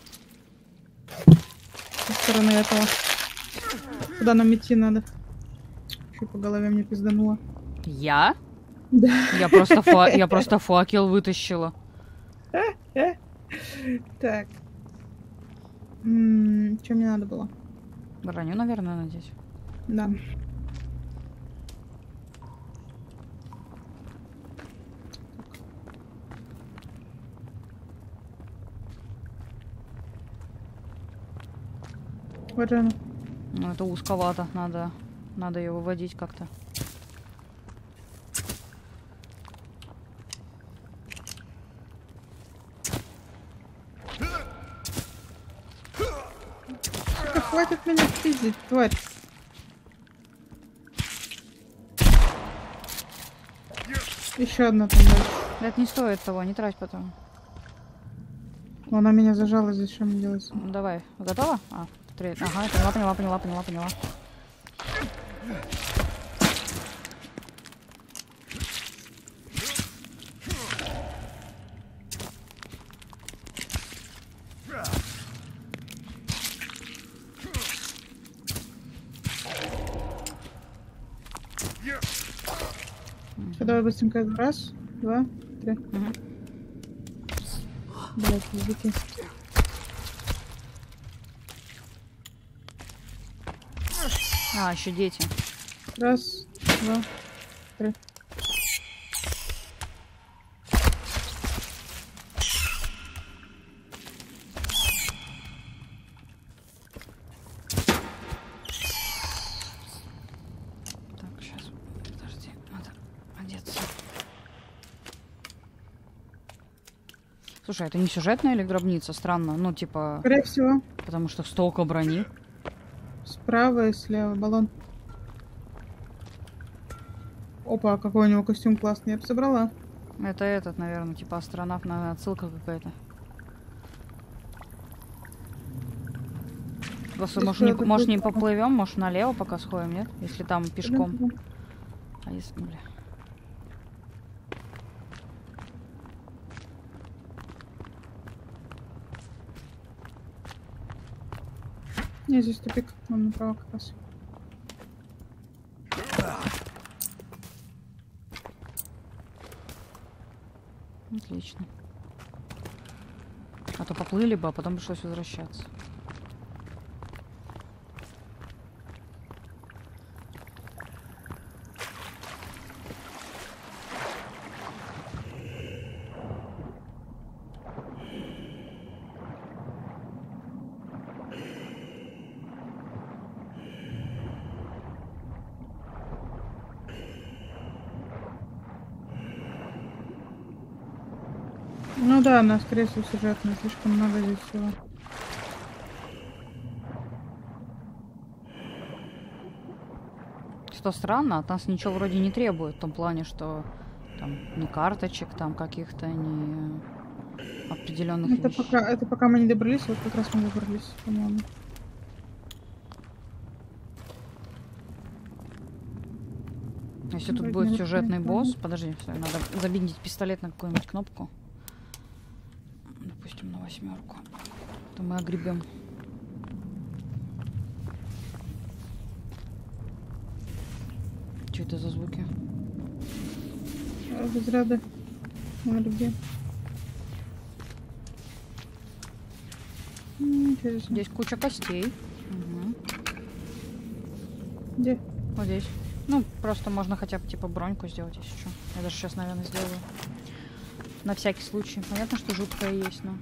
со стороны этого. Куда нам идти надо? Еще по голове мне пиздануло. Я? Да. Я просто факел вытащила. Так. Что мне надо было? Броню, наверное, надеть. Да. Вот же она. Ну, это узковато. Надо ее выводить как-то. Да хватит меня пиздить, тварь. Еще одна там дальше. Да это не стоит того, не трать потом. Она меня зажала, здесь что мне делать? Давай. Готова? Ага, поняла. Все, давай быстренько. Раз, два, 3. Угу. Блять, языки. А, еще дети. Раз, два, 3. Так, сейчас. Подожди, надо одеться. Слушай, это не сюжетная или гробница? Странно. Ну, типа... Скорее всего. Потому что столько брони. Справа и слева баллон. Опа, какой у него костюм классный. Я бы собрала. Это этот, наверное, типа астронавт, наверное, отсылка какая-то. Просто, может, не поплывем, может, налево пока сходим, нет? Если там пешком. А если, бля. Не, здесь тупик. Вон направо как раз. Отлично. А то поплыли бы, а потом пришлось возвращаться. Ну да, она, скорее всего, сюжетная. Слишком много здесь всего. Что странно, от нас ничего вроде не требует. В том плане, что там ни карточек, там каких-то, ни определенных вещей. Это пока мы не добрались, вот как раз мы добрались, по-моему. Если тут будет сюжетный босс, подожди, надо забиндить пистолет на какую-нибудь кнопку. Допустим, на 8, то мы огребем. Что это за звуки? Разряды. Где? Здесь куча костей. Угу. Где? Вот здесь. Ну, просто можно хотя бы типа броньку сделать, если что. Я даже сейчас, наверное, сделаю. На всякий случай. Понятно, что жуткая есть, но...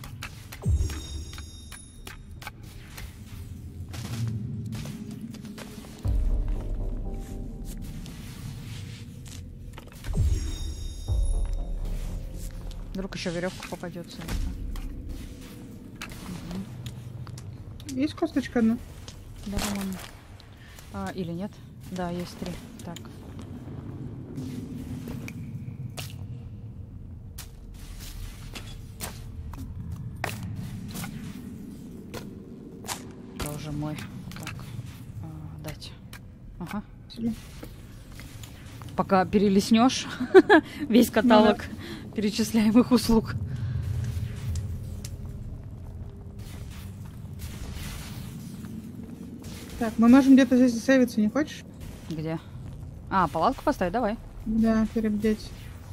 Вдруг еще веревка попадется. Угу. Есть косточка одна? Да, по-моему. Или нет? Да, есть 3. Так. Боже мой. Так. Дать. Ага. пока перелистнешь весь каталог перечисляемых услуг. Так, мы можем где-то здесь засейвиться, не хочешь? Где? А, палатку поставить? Давай. Да, перебдеть.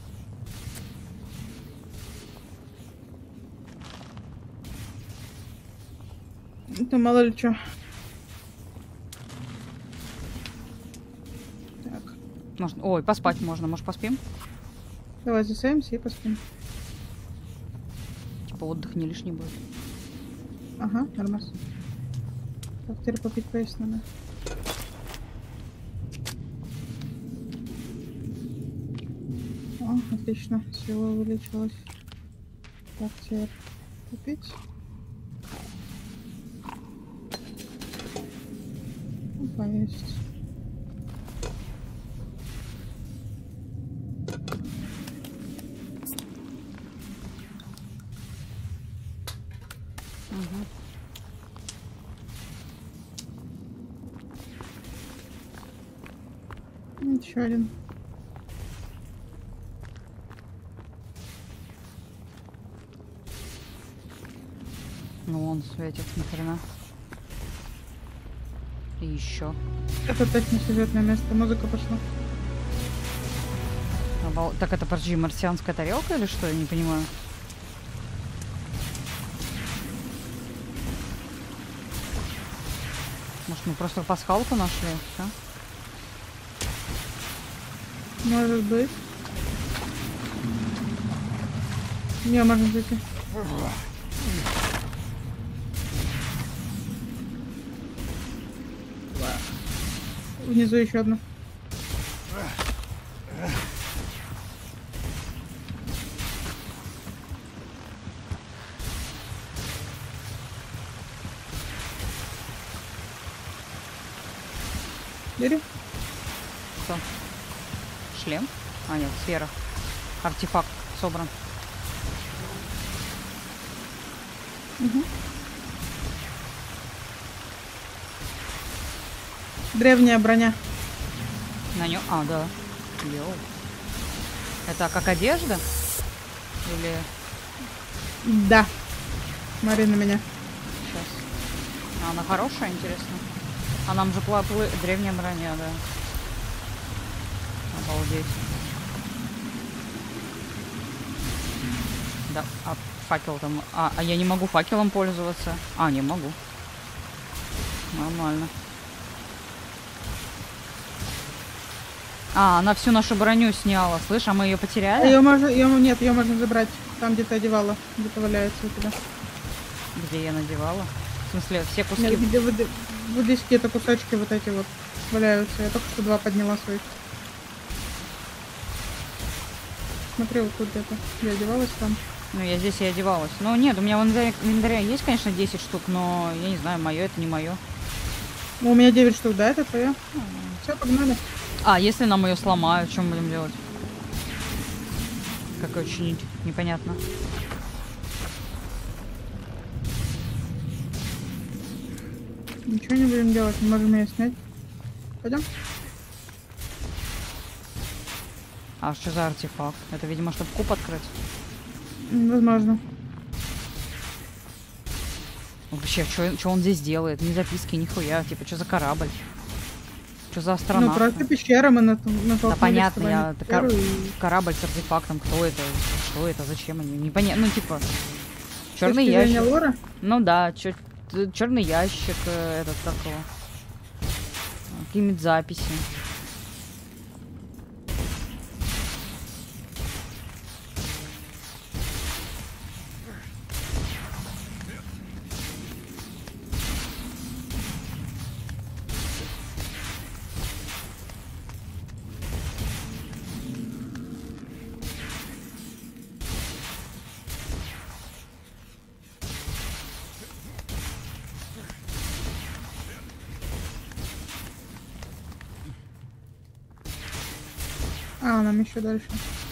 Это мало ли что. Так, Можно... Ой, поспать можно. Может, поспим? давай засейвимся и поспим. Типа отдых не лишний будет. Ага, нормально. Так, теперь попить поесть надо. О, отлично. Сила увеличилась. Так, теперь попить. И поесть. Угу. Еще один. Ну, он светит, ни хрена. И еще. Это точно сюжетное место. Музыка пошла. Так это, подожди, марсианская тарелка или что? Я не понимаю. Может, мы просто пасхалку нашли? Всё? Может быть. Не, можно зайти. Внизу еще одна. Бери. Что? Шлем? А, нет, сфера. Артефакт собран. Угу. Древняя броня. На нем. А, да. Йоу. Это как одежда? Или. Да. Смотри на меня. Сейчас. А она хорошая, интересно. А нам же древняя броня, да. Обалдеть. Да, а факел там... А я не могу факелом пользоваться. А, не могу. Нормально. А, она всю нашу броню сняла. Слышь, а мы ее потеряли? Нет, ее можно забрать. Там где-то одевала, где-то валяется у тебя. Где я надевала? В смысле, все куски... Нет, где вот здесь какие-то кусочки вот эти вот валяются. Я только что 2 подняла своих. Смотри, вот тут где-то. Я одевалась там. Ну, я здесь и одевалась. Ну, нет, у меня в инвентаре есть, конечно, 10 штук, но я не знаю, мое это не мое. Ну, у меня 9 штук, да, это твоя? Все, погнали. А, если нам ее сломают, что мы будем делать? Как ее чинить? Непонятно. Ничего не будем делать, мы можем ее снять. Пойдем? А что за артефакт? Это, видимо, чтобы куб открыть. Возможно. Вообще, что он здесь делает? Ни записки, ни хуя. Типа, что за корабль? Что за астронавт? Ну, просто пещера, мы натолкнулись. Да понятно, я... И... Корабль с артефактом. Кто это? Что это? Зачем они? Непонятно. Ну, типа, черный ящик. Лора? Ну да, черный ящик, этот такого. Какие-нибудь записи. А, нам еще дальше.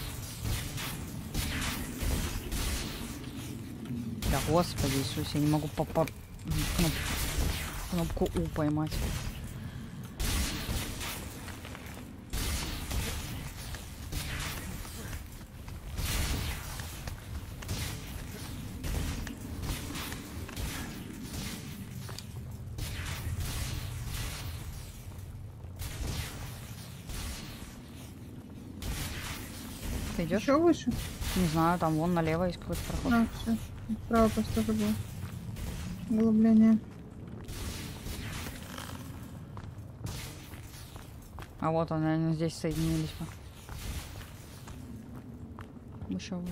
Да господи Иисусе, я не могу кнопку У поймать. Ты идешь? Еще выше? Не знаю, там вон налево есть какой-то проход. А, все. Справа просто тоже было. Углубление. А вот они здесь соединились. Еще выше.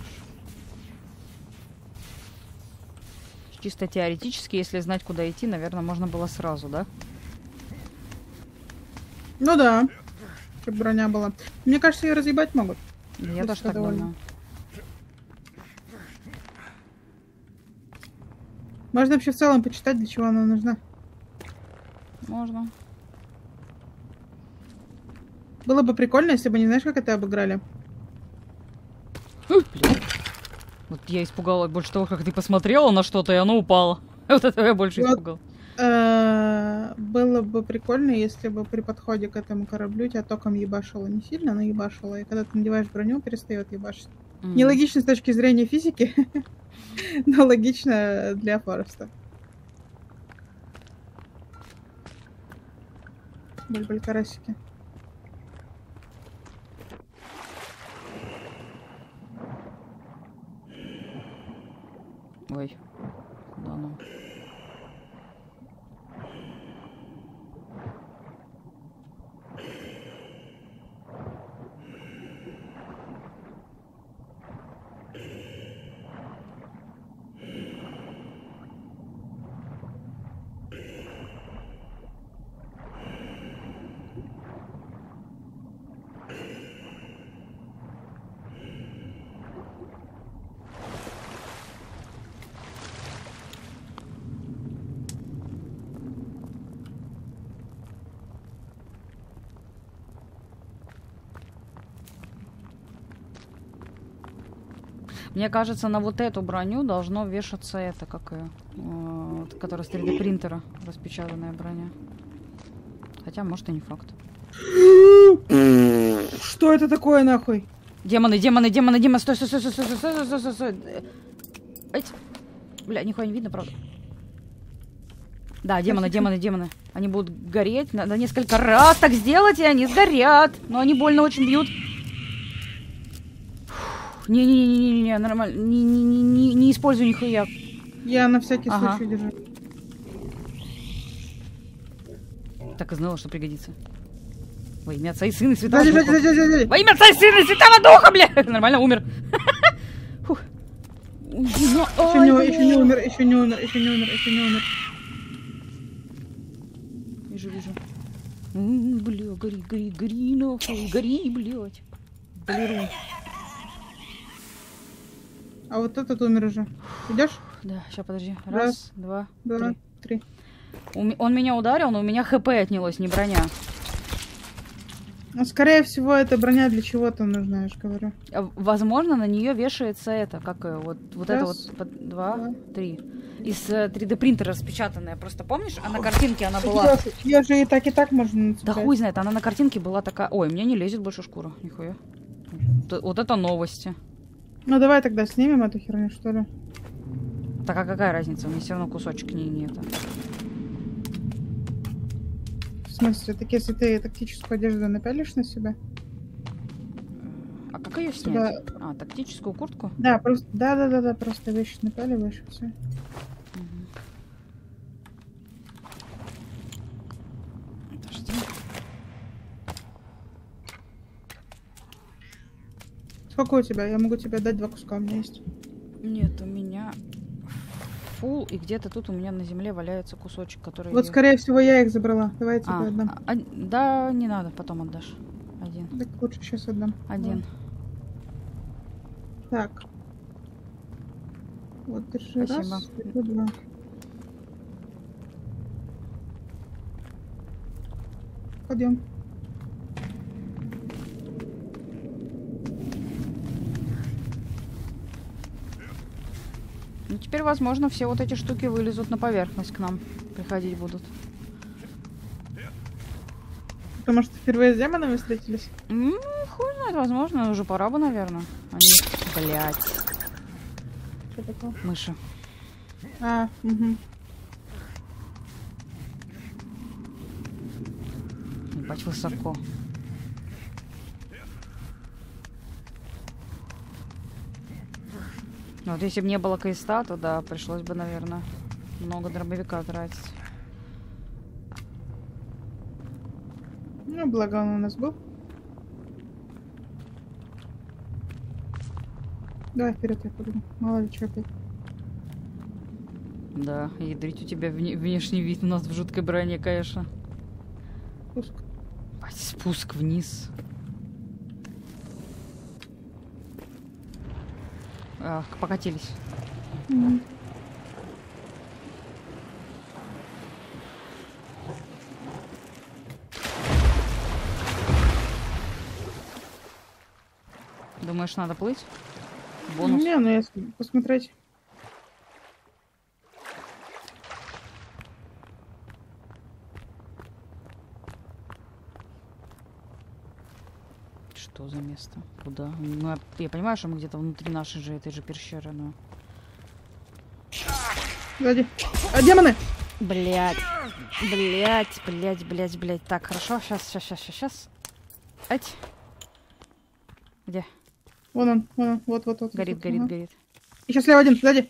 Чисто теоретически, если знать, куда идти, наверное, можно было сразу, да? Ну да. Как броня была. Мне кажется, ее разъебать могут. Я тоже так думаю. Можно вообще в целом почитать, для чего она нужна. Можно. Было бы прикольно, если бы не знаешь, как это обыграли. Вот я испугалась больше того, как ты посмотрела на что-то, и оно упало. Вот это я больше испугал. Было бы прикольно, если бы при подходе к этому кораблю тебя током ебашило не сильно, но ебашило. И когда ты надеваешь броню, перестает ебашить. Нелогично с точки зрения физики, но логично для Фореста. Буль-буль карасики. Ой. Да ну. Мне кажется, на вот эту броню должно вешаться это, как ее, которая с 3D принтера, распечатанная броня. Хотя, может, и не факт. Что это такое, нахуй? Демоны, демоны, демоны, демоны, стой, стой, стой, стой, стой, стой, стой, стой, стой. Эть. Бля, нихуя не видно, правда. Да, демоны, демоны, демоны. Они будут гореть. Надо несколько раз так сделать, и они сгорят. Но они больно очень бьют. Не-не-не-не-не, нормально. Не используй нихуя. Я на всякий случай держу. Так и знала, что пригодится. Во имя Отца и Сына и Святого Духа. Во имя Отца и Сына и Святого Духа, бля! Нормально, умер. Еще не умер, еще не умер, еще не умер, еще не умер. Вижу, вижу. Бля, гори, гори, гори, нахуй, гори, блядь. Балерун. А вот этот умер уже. Идешь? Да, сейчас подожди. Раз, два, три. Он меня ударил, но у меня ХП отнялось, не броня. Ну, скорее всего, эта броня для чего-то нужна, я же говорю. Возможно, на нее вешается это, как вот это вот, два, три. Из 3D принтера распечатанная. Просто помнишь, а на картинке она была... Я же и так можно нацеплять. Да хуй знает, она на картинке была такая... Ой, мне не лезет больше шкура, нихуя. Вот это новости. Ну давай тогда снимем эту херню, что ли. Так, а какая разница? У меня все равно кусочек нет. В смысле, так если ты тактическую одежду напялишь на себя? А как ее снять? А, тактическую куртку? Да, просто, да, просто вещи напяливаешь и все. Подожди. Сколько у тебя? Я могу тебе дать 2 куска, у меня есть. Нет, у меня фул, и где-то тут у меня на земле валяется кусочек, который... Вот, скорее всего, я их забрала. Давай я тебе отдам. Да, не надо, потом отдашь. Один. Так лучше сейчас отдам. Один. Так. Вот, держи. Спасибо. Раз, и 2. Пойдем. Ну, теперь, возможно, все вот эти штуки вылезут на поверхность к нам. Приходить будут. Потому что впервые с демонами встретились? Хуй знает, возможно, уже пора бы, наверное. Они... Блять. Что такое? Мыши. Угу. Ебать высоко. Вот если бы не было креста, то да, пришлось бы, наверное, много дробовика тратить. Ну, благо он у нас был. Давай вперед, я подумаю. Мало ли что опять. Да, ядрить у тебя внешний вид у нас в жуткой броне, конечно. Спуск. Спуск вниз. Покатились. Мгм. Думаешь, надо плыть? Бонус. Не, ну если посмотреть. Что за место? Куда? Ну, я понимаю, что мы где-то внутри нашей же этой же пещеры, но... Сзади. А, демоны! Блять. Блять. Так, хорошо. Сейчас. Ать. Где? Вон он. Вот. Горит. Еще слева один, сзади.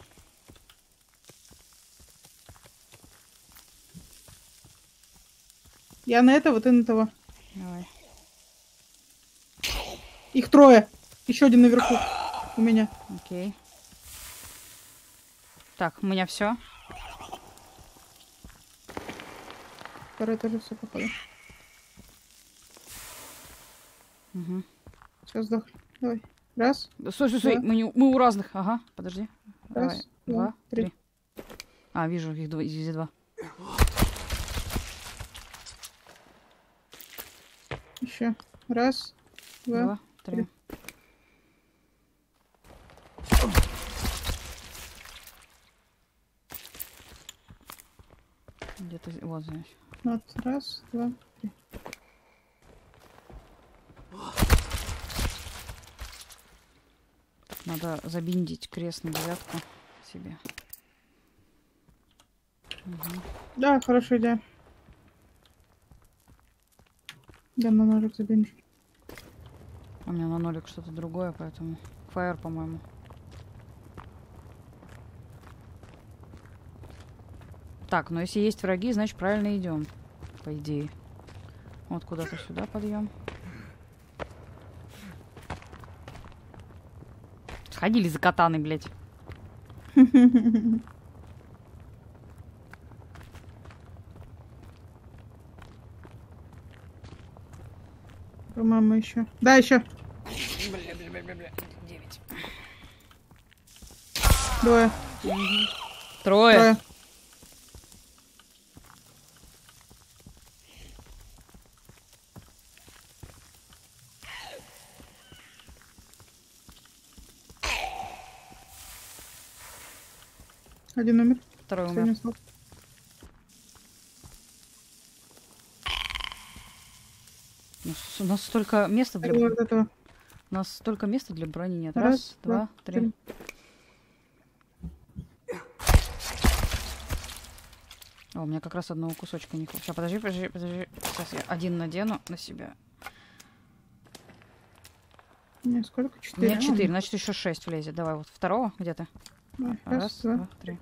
Я на этого, ты на того. Давай. Их трое. Еще один наверху. У меня. Окей. Так, у меня все. Второй тоже все походу. Угу. Все, сдохли. Давай. Раз. Стой. Да. Мы у разных. Ага, подожди. Раз, Давай. два, три. А, вижу, их здесь два. Еще. Раз, два, три. Где-то вот здесь. Вот. Раз, два, три. Надо забиндить крест на 9 себе. Угу. Да, хорошая идея. Да, на ножик забинжу. У меня на нолик что-то другое, поэтому... Фаер, по-моему. Так, но если есть враги, значит правильно идем. По идее. Вот куда-то сюда подъем. Сходили за катаной, блядь. По-моему, еще. Да, еще. Бля. 9. Двое. Трое. Один умер. Второй Последний умер. остался. У нас столько места для... Вот этого. У нас столько места для брони нет. Раз, Раз, два, три. О, у меня как раз одного кусочка не хватает. Сейчас, подожди. Сейчас я один надену на себя. Не, сколько? 4. Нет, 4, значит еще 6 влезет. Давай, вот второго где ты? Раз, два, три.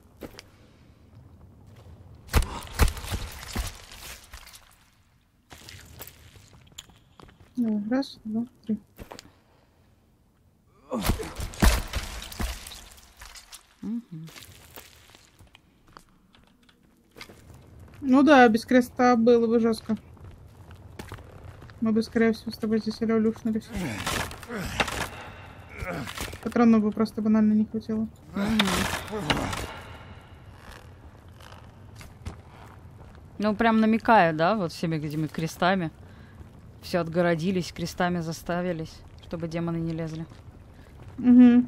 Давай, раз, два, три. Угу. Ну да, без креста было бы жестко. Мы бы, скорее всего, с тобой здесь алюшнулись. Патронов бы просто банально не хватило. Ну, прям намекаю, да, вот всеми этими крестами. Все отгородились, крестами заставились, чтобы демоны не лезли. Угу.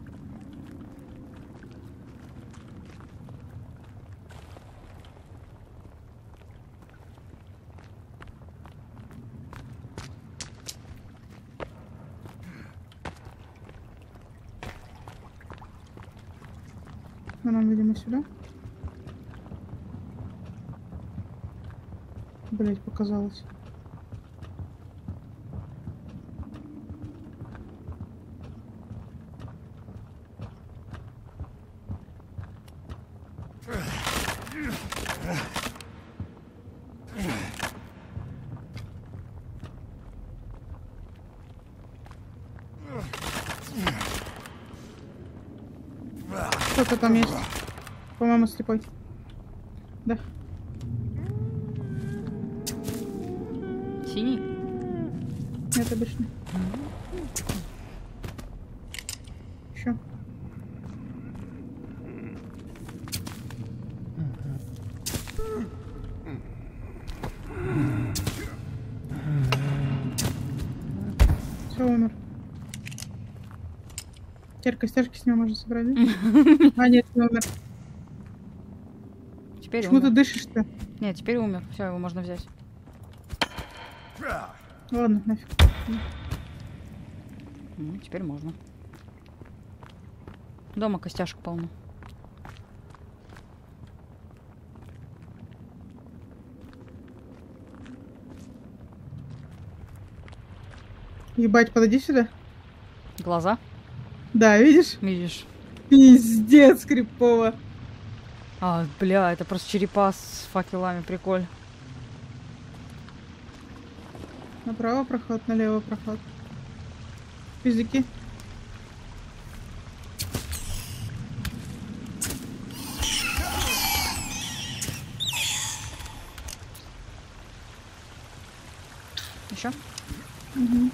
Ну, нам, видимо, сюда. Блять, показалось. Кто-то там есть. По-моему, слепой. Да. Синий? Нет, обычно. Еще. Все, умер. Теперь костяшки с него можно собрать, да? А, нет, не умер. Теперь Почему ты умер. дышишь-то? Нет, теперь умер. Все, его можно взять. Ладно, нафиг. Теперь можно. Дома костяшек полно. Ебать, подойди сюда. Глаза? Да, видишь? Видишь? Пиздец, крипово. А, бля, это просто черепа с факелами, прикольно. Направо проход, налево проход. Пиздюки. Еще? Угу.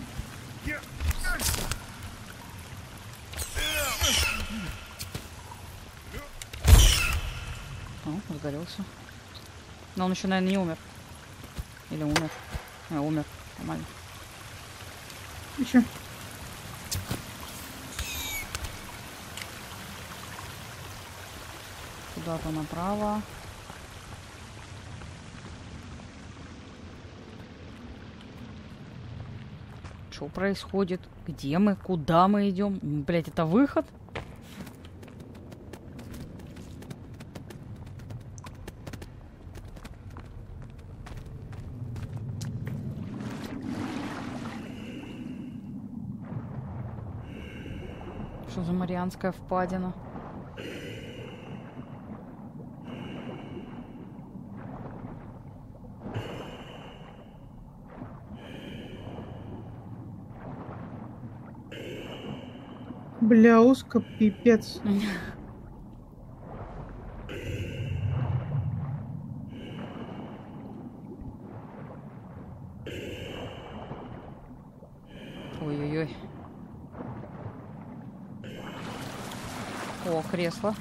О, разгорелся. Но он еще, наверное, не умер. Или умер. Умер. Нормально. Еще. Куда-то направо. Что происходит? Где мы? Куда мы идем? Блять, это выход? Что за Марианская впадина? Бля, узко, пипец. Ой-ой-ой. О, кресло.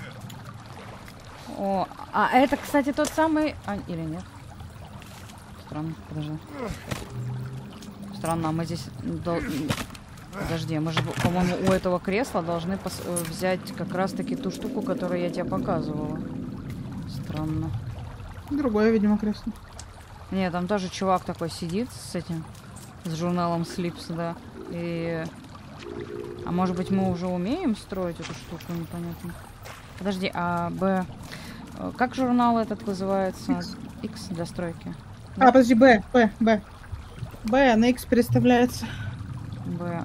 О, а это, кстати, тот самый... А, или нет? Странно, подожди. Странно, а мы здесь... Подожди, мы же, по-моему, у этого кресла должны взять как раз-таки ту штуку, которую я тебе показывала. Странно. Другое, видимо, кресло. Не, там тоже чувак такой сидит с этим, с журналом Sleeps, да. И... А может быть, мы уже умеем строить эту штуку, непонятно. Подожди, а Б... Как журнал этот называется? X для стройки. А, подожди, Б. Б, на X переставляется. Б.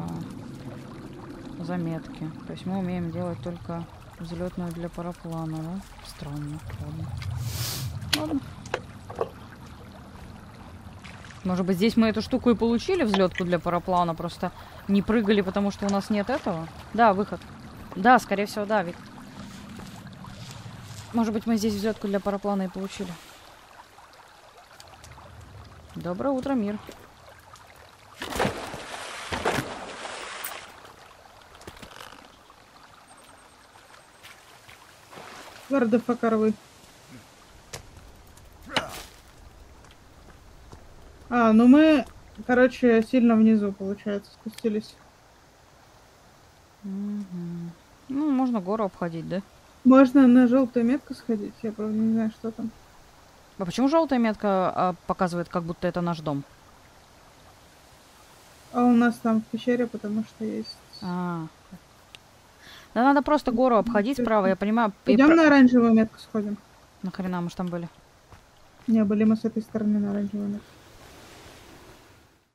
Заметки. То есть мы умеем делать только взлетную для параплана, да? Странно. Ладно. Может быть, здесь мы эту штуку и получили, взлетку для параплана, просто не прыгали, потому что у нас нет этого? Да, выход. Да, скорее всего, да, Вик. Может быть, мы здесь взлетку для параплана и получили. Доброе утро, мир. Вардефакаровый. А, ну мы, короче, сильно внизу, получается, спустились. Ну, можно гору обходить, да? Можно на желтую метку сходить, я правда не знаю, что там. А почему желтая метка показывает, как будто это наш дом? А у нас там в пещере, потому что есть... Да надо просто гору обходить справа, я понимаю. Идем на оранжевую метку сходим. Нахрена мы ж там были? Не, были мы с этой стороны на оранжевую метку.